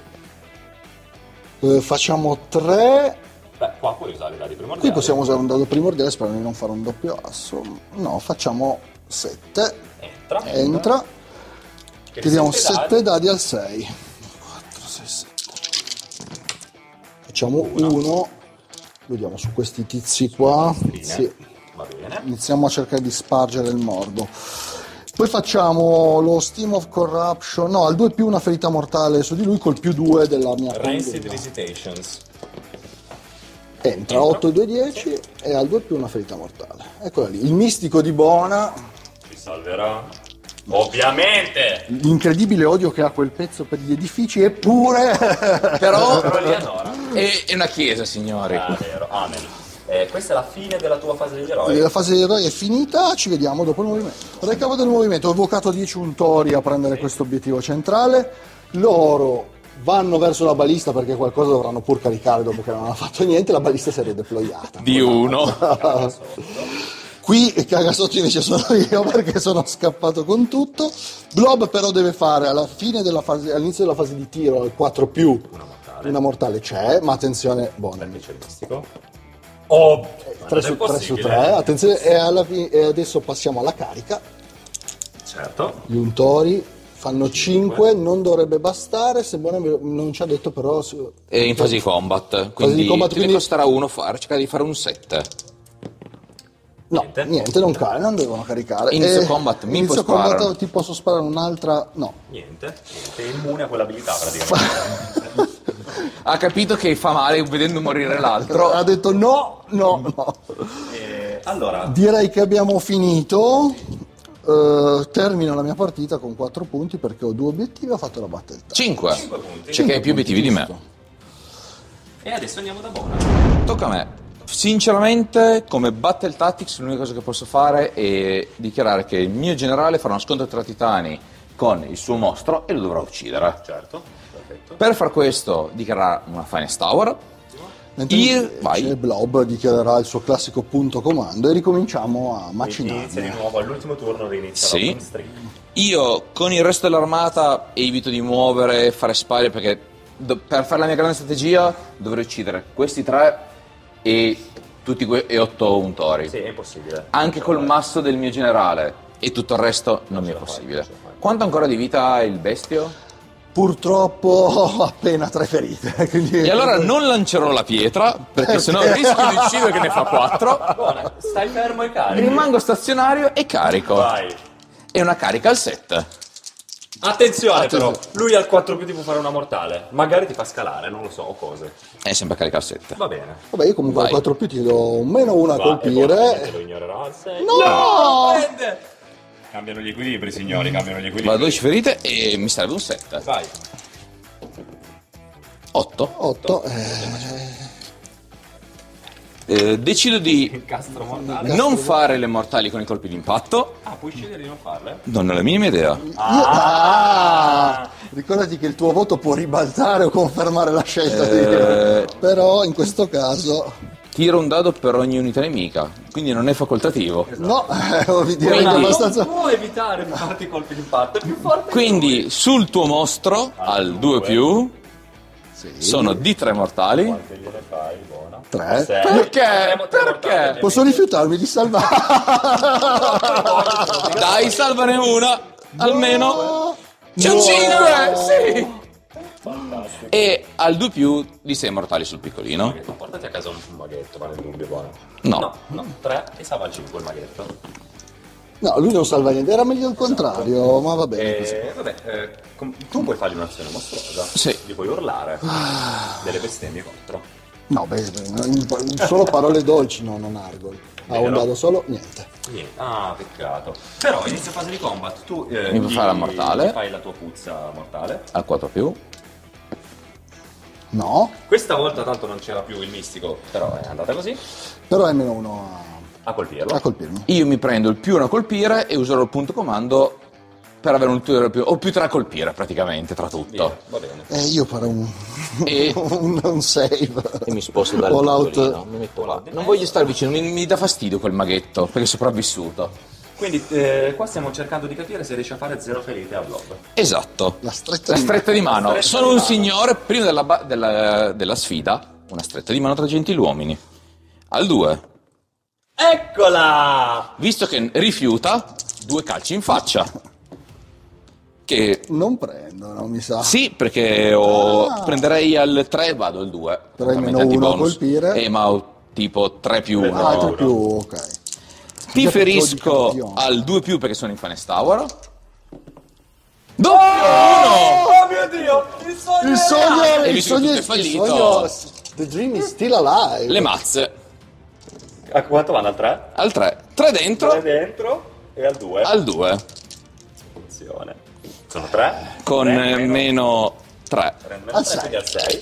Facciamo 3. Beh, qua puoi usare i dadi primordiali. Qui possiamo usare un dado primordiale, spero di non fare un doppio asso. No, facciamo 7. Entra. Entra. Che Tiriamo sette 7 dadi al 6. 4, 6, 7. Facciamo 1. Lo diamo su questi tizi qua. Sì. Va bene. Iniziamo a cercare di spargere il morbo. Poi facciamo lo Steam of Corruption. No, al 2 più una ferita mortale su di lui col più 2 della mia Rancid condanna. Visitations. Entra 8, 2, 10 e al 2 più una ferita mortale. Eccola lì. Il mistico di Bona. Ti salverà. Ovviamente! L'incredibile odio che ha quel pezzo per gli edifici, eppure. Però Però lì adora. è una chiesa, signori. Ah, vero. Amen. Questa è la fine della tua fase degli eroi. La fase degli eroi è finita, ci vediamo dopo il movimento. Recavo del movimento, ho evocato 10 untori a prendere questo obiettivo centrale. Loro vanno verso la balista perché qualcosa dovranno pur caricare dopo che non hanno fatto niente, la balista si è redeployata. Di uno. Qui e caga sotto invece sono io perché sono scappato con tutto. Blob però deve fare alla fine della fase, all'inizio della fase di tiro al 4 più una mortale c'è, ma attenzione, Perché c'è il mistico? Oh, 3 su 3, attenzione, e adesso passiamo alla carica. Certo. Gli untori fanno 5, non dovrebbe bastare, sebbene non ci ha detto però... È in fase di combat, quindi di combat, te quindi- ne costerà uno cercare di fare un 7. No, niente, non devono caricare. Inizio combat, mi inizio puoi sparare? combat, ti posso sparare un'altra... No. Niente, è immune a quell'abilità praticamente. Ha capito che fa male vedendo morire l'altro. Ha detto no. Allora, Direi che abbiamo finito. Termino la mia partita con 4 punti perché ho 2 obiettivi, ho fatto la battle tag. 5. punti. C'è che hai più obiettivi di me. Giusto. e adesso andiamo da Bona. Tocca a me. Sinceramente, come Battle Tactics, l'unica cosa che posso fare è dichiarare che il mio generale farà uno scontro tra titani con il suo mostro e lo dovrà uccidere. Certo, perfetto. Per far questo, dichiarerà una Finest Tower. Mentre Vai. invece Blob dichiarerà il suo classico punto comando e ricominciamo a Quindi inizia di macinare. nuovo all'ultimo turno, rinizia Sì. la win streak. Io con il resto dell'armata evito di muovere, fare spaglie perché per fare la mia grande strategia dovrei uccidere questi 3 e tutti e 8 untori. Sì, è impossibile. Anche col masso del mio generale e tutto il resto non mi è possibile. Quanto ancora di vita ha il bestio? Purtroppo ho appena 3 ferite. Quindi... E allora non lancerò la pietra perché sennò rischio di uccidere che ne fa 4. Buona, stai fermo e carico. Rimango stazionario e carico. Vai. E una carica al 7. Attenzione però, lui al 4 più ti può fare una mortale. Magari ti fa scalare, non lo so, o cose. È sempre carica al 7. Va bene. Vabbè, io comunque al Vai. 4 più ti do un -1 a Va, e Bona ovviamente colpire. lo ignorerà al 6. No! Prende! Cambiano gli equilibri, signori, cambiano gli equilibri. Vado a 12 ferite e mi serve un 7. Vai. 8. 8. Decido di Incastro mortale. non fare le mortali con i colpi d'impatto. Ah, puoi scegliere di non farle? Non ho la minima idea. Ricordati che il tuo voto può ribaltare o confermare la scelta. Però in questo caso Tiro un dado per ogni unità nemica, quindi non è facoltativo. no, direi che è Quindi- abbastanza... Non può evitare di farti i colpi d'impatto, è più forte. Quindi sul tuo mostro, al 2 più, sono D3 mortali. Quante gliene fai, Buona? 3. Perché? Perché? Posso rifiutarmi di salvare? Dai, salvane una, almeno. C'è un No. 5, sì. Fantastico. E al 2 più di 6 mortali sul piccolino. Portati a casa un maghetto, ma nel dubbio, Buona. No. No, 3 e salva al 5 il maghetto. No, lui non salva niente, era meglio il contrario, ma va bene così. Tu puoi fargli un'azione mostruosa. Sì. Gli puoi urlare delle bestemmie contro. No, solo parole dolci, no, non Argol. Ha un Vero. dado solo, niente. Niente. Ah, peccato. Però inizio fase di combat. Tu Mi puoi fare la mortale. gli fai la tua puzza mortale. Al 4 più. No, Questa volta tanto non c'era più il mistico, però è andata così. però è -1 A colpirlo. a colpirmi. Io mi prendo il più 1 a colpire e userò il punto comando per avere un tiro più, o più 3 a colpire praticamente tra tutto. Via, va bene. Io farò un, E- un save. E mi sposto dal All out. piccolino, mi metto là. Non voglio stare vicino, mi dà fastidio quel maghetto, perché è sopravvissuto. Quindi qua stiamo cercando di capire se riesce a fare 0 ferite a Blob. Esatto. La stretta La di stretta di mano. stretta Sono di un mano. signore, prima della sfida, una stretta di mano tra gentiluomini. Al 2, Eccola! visto che rifiuta, 2 calci in faccia. Che Non prendo, no, mi sa. sì, perché prenderei al 3 e vado al 2. Però hai -1 a colpire. Ma ho tipo 3 più 1. Ah, 3 più, ok. Ti ferisco al 2 più perché sono in Finest Tower. Doppio 1! Oh mio Dio! Il sogno! Il sogno, E il visto che sogno, tutto è il fallito. sogno, the dream is still alive. Le mazze. A quanto vanno? Al 3? Al 3. 3 dentro. 3 dentro e al 2. Al 2. Attenzione. Sono 3. Con meno 3. Al 6. sei. Quindi al 6.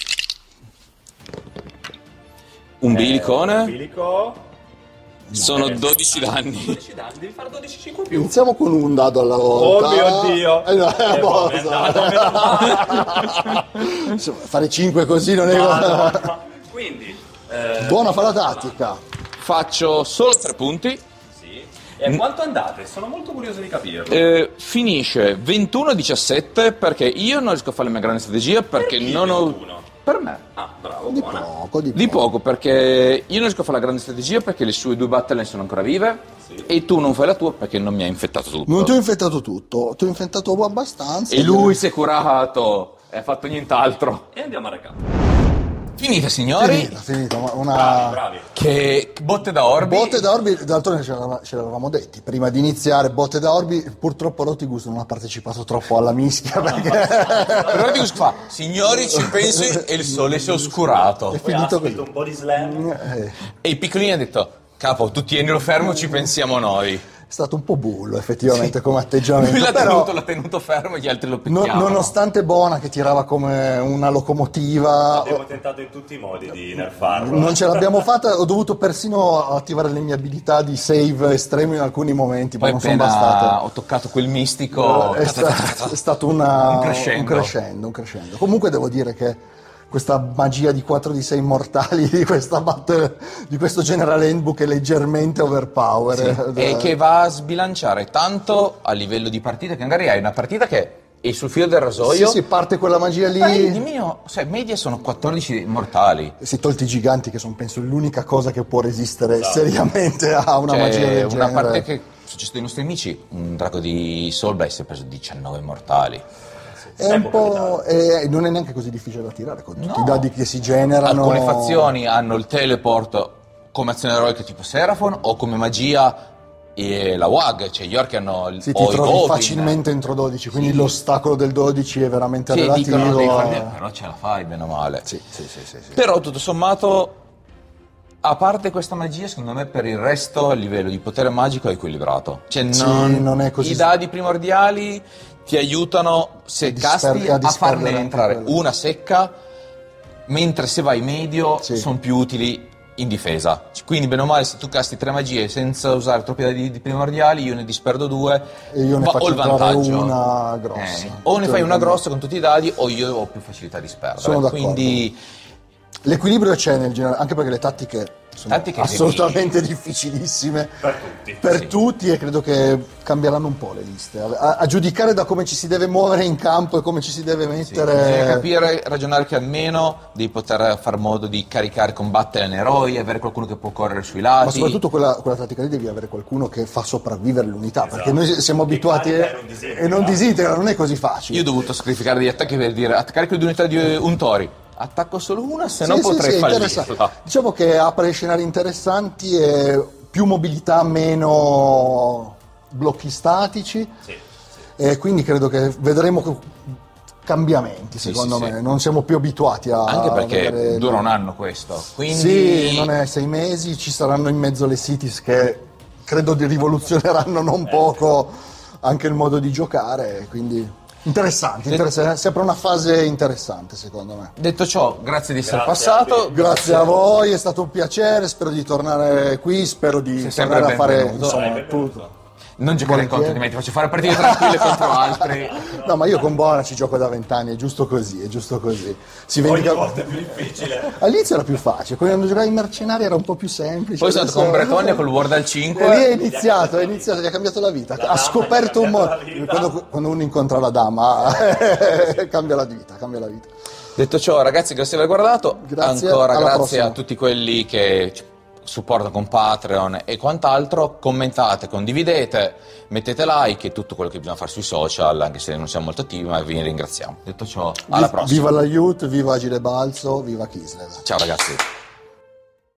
Un bilicone. Bilico. Sono 12 danni. 12 danni, devi fare 12 5 più. Iniziamo con un dado alla Oh volta. mio Dio! No, è a buono, è posto. andato, meno male. Insomma, fare 5 così non è... No. Quindi Buona fa la tattica. Faccio solo 3 punti. E a quanto andate? Sono molto curioso di capirlo. Finisce 21-17 perché io non riesco a fare la mia grande strategia perché Per chi non ho... 21? Per me. Ah, bravo, Di buona. poco, di Di poco. poco perché io non riesco a fare la grande strategia perché le sue 2 battaglie sono ancora vive e tu non fai la tua perché non mi hai infettato tutto. Non ti ho infettato tutto, ti ho infettato abbastanza. E lui si è curato e ha fatto nient'altro. E andiamo a recap. Finita signori, Finita, una... Bravi. che botte da Orbi. Botte da Orbi, d'altronde ce l'avevamo detti, prima di iniziare, Botte da Orbi, purtroppo Rotigus non ha partecipato troppo alla mischia perché Però dico fa, signori ci penso e il sole si è oscurato. è Poi finito aspetta così. un po' di slam. E i piccolini hanno detto, capo tu tienilo fermo ci pensiamo noi. È stato un po' bullo effettivamente come atteggiamento, Lui però l'ha tenuto fermo e gli altri lo picchiavano. nonostante Bona che tirava come una locomotiva, Abbiamo tentato in tutti i modi di nerfarlo. non ce l'abbiamo fatta, ho dovuto persino attivare le mie abilità di save estremo in alcuni momenti, ma Poi non sono appena bastate. ho toccato quel mistico... È stato Un un crescendo. un crescendo. Comunque devo dire che questa magia di 4 di 6 immortali di questa battle, di questo General Handbook è leggermente overpower. e che va a sbilanciare tanto a livello di partita che magari hai una partita che è sul filo del rasoio. Sì, parte quella magia lì. Di mio, cioè, media sono 14 mortali. Si tolti i giganti che sono penso l'unica cosa che può resistere seriamente a una Cioè, magia del una genere. parte che è successo ai nostri amici, un drago di Soulblight si è preso 19 mortali. È un po', non è neanche così difficile da tirare con tutti No. i dadi che si generano. Alcune fazioni hanno il teleport come azione eroica tipo Seraphon o come magia e la WAG, cioè gli orchi hanno il Sì, ti o i trovi Goblin. facilmente entro 12, quindi l'ostacolo del 12 è veramente Sì, relativo. dicono devi farli, però ce la fai bene o male. Sì. Però tutto sommato, a parte questa magia, secondo me per il resto a livello di potere magico è equilibrato. Cioè non è così. I dadi primordiali ti aiutano se casti a a farne disperdere entrare anche quello. una secca, mentre se vai medio Sì. sono più utili in difesa. Quindi bene o male se tu casti 3 magie senza usare troppi dadi primordiali, io ne disperdo 2 E io ne ho faccio il entrare vantaggio. una grossa. O ne fai una Teoricamente. grossa con tutti i dadi o io ho più facilità a disperdere. Sono d'accordo. Quindi L'equilibrio c'è nel genere, anche perché le tattiche sono Tattiche assolutamente difficilissime Per tutti. per tutti e credo che cambieranno un po' le liste. A giudicare da come ci si deve muovere in campo e come ci si deve bisogna mettere. capire, ragionare che almeno devi poter far modo di caricare, combattere in eroi, avere qualcuno che può correre sui lati. Ma soprattutto quella tattica lì devi avere qualcuno che fa sopravvivere l'unità, perché noi siamo Che abituati carica e non disintegra. e non disintegra, non è così facile. Io ho dovuto sacrificare degli attacchi per dire attaccare con l'unità di un Tori. Attacco solo una, se no Sì, potrei è fallirla. interessante. Diciamo che apre scenari interessanti e più mobilità, meno blocchi statici. Sì. E quindi credo che vedremo cambiamenti, Sì, secondo sì, me. sì. Non siamo più abituati a Anche perché vedere- dura un anno questo. Quindi Sì, non è 6 mesi, ci saranno in mezzo le cities che credo rivoluzioneranno non poco anche il modo di giocare, quindi interessante, si apre una fase interessante secondo me. Detto ciò, grazie di essere Grazie a passato. te. Grazie a voi, è stato un piacere, spero di tornare qui, spero di Sei sempre tornare a fare benvenuto. insomma, benvenuto. tutto. Non giocare Volentieri. contro di me, ti faccio fare partite tranquille contro altri. No, ma io con Bona ci gioco da 20 anni, è giusto così, è giusto così. Si Ogni vendica... volta è più difficile. All'inizio era più facile, quando giocavi in mercenari era un po' più semplice. Poi sono andato con adesso- Bretonia col World al E lì 5. è iniziato, gli ha cambiato la vita, La ha dama scoperto gli ha un modo. cambiato la vita. Quando uno incontra la dama, cambia la vita, cambia la vita. Detto ciò, ragazzi, grazie di aver guardato. Grazie, Ancora alla grazie prossima. a tutti quelli che ci supportano con Patreon e quant'altro. Commentate, condividete, mettete like e tutto quello che bisogna fare sui social, anche se non siamo molto attivi, ma vi ringraziamo. Detto ciò, alla prossima. Viva la Youth, viva Agile Balzo, viva Kislev. Ciao ragazzi.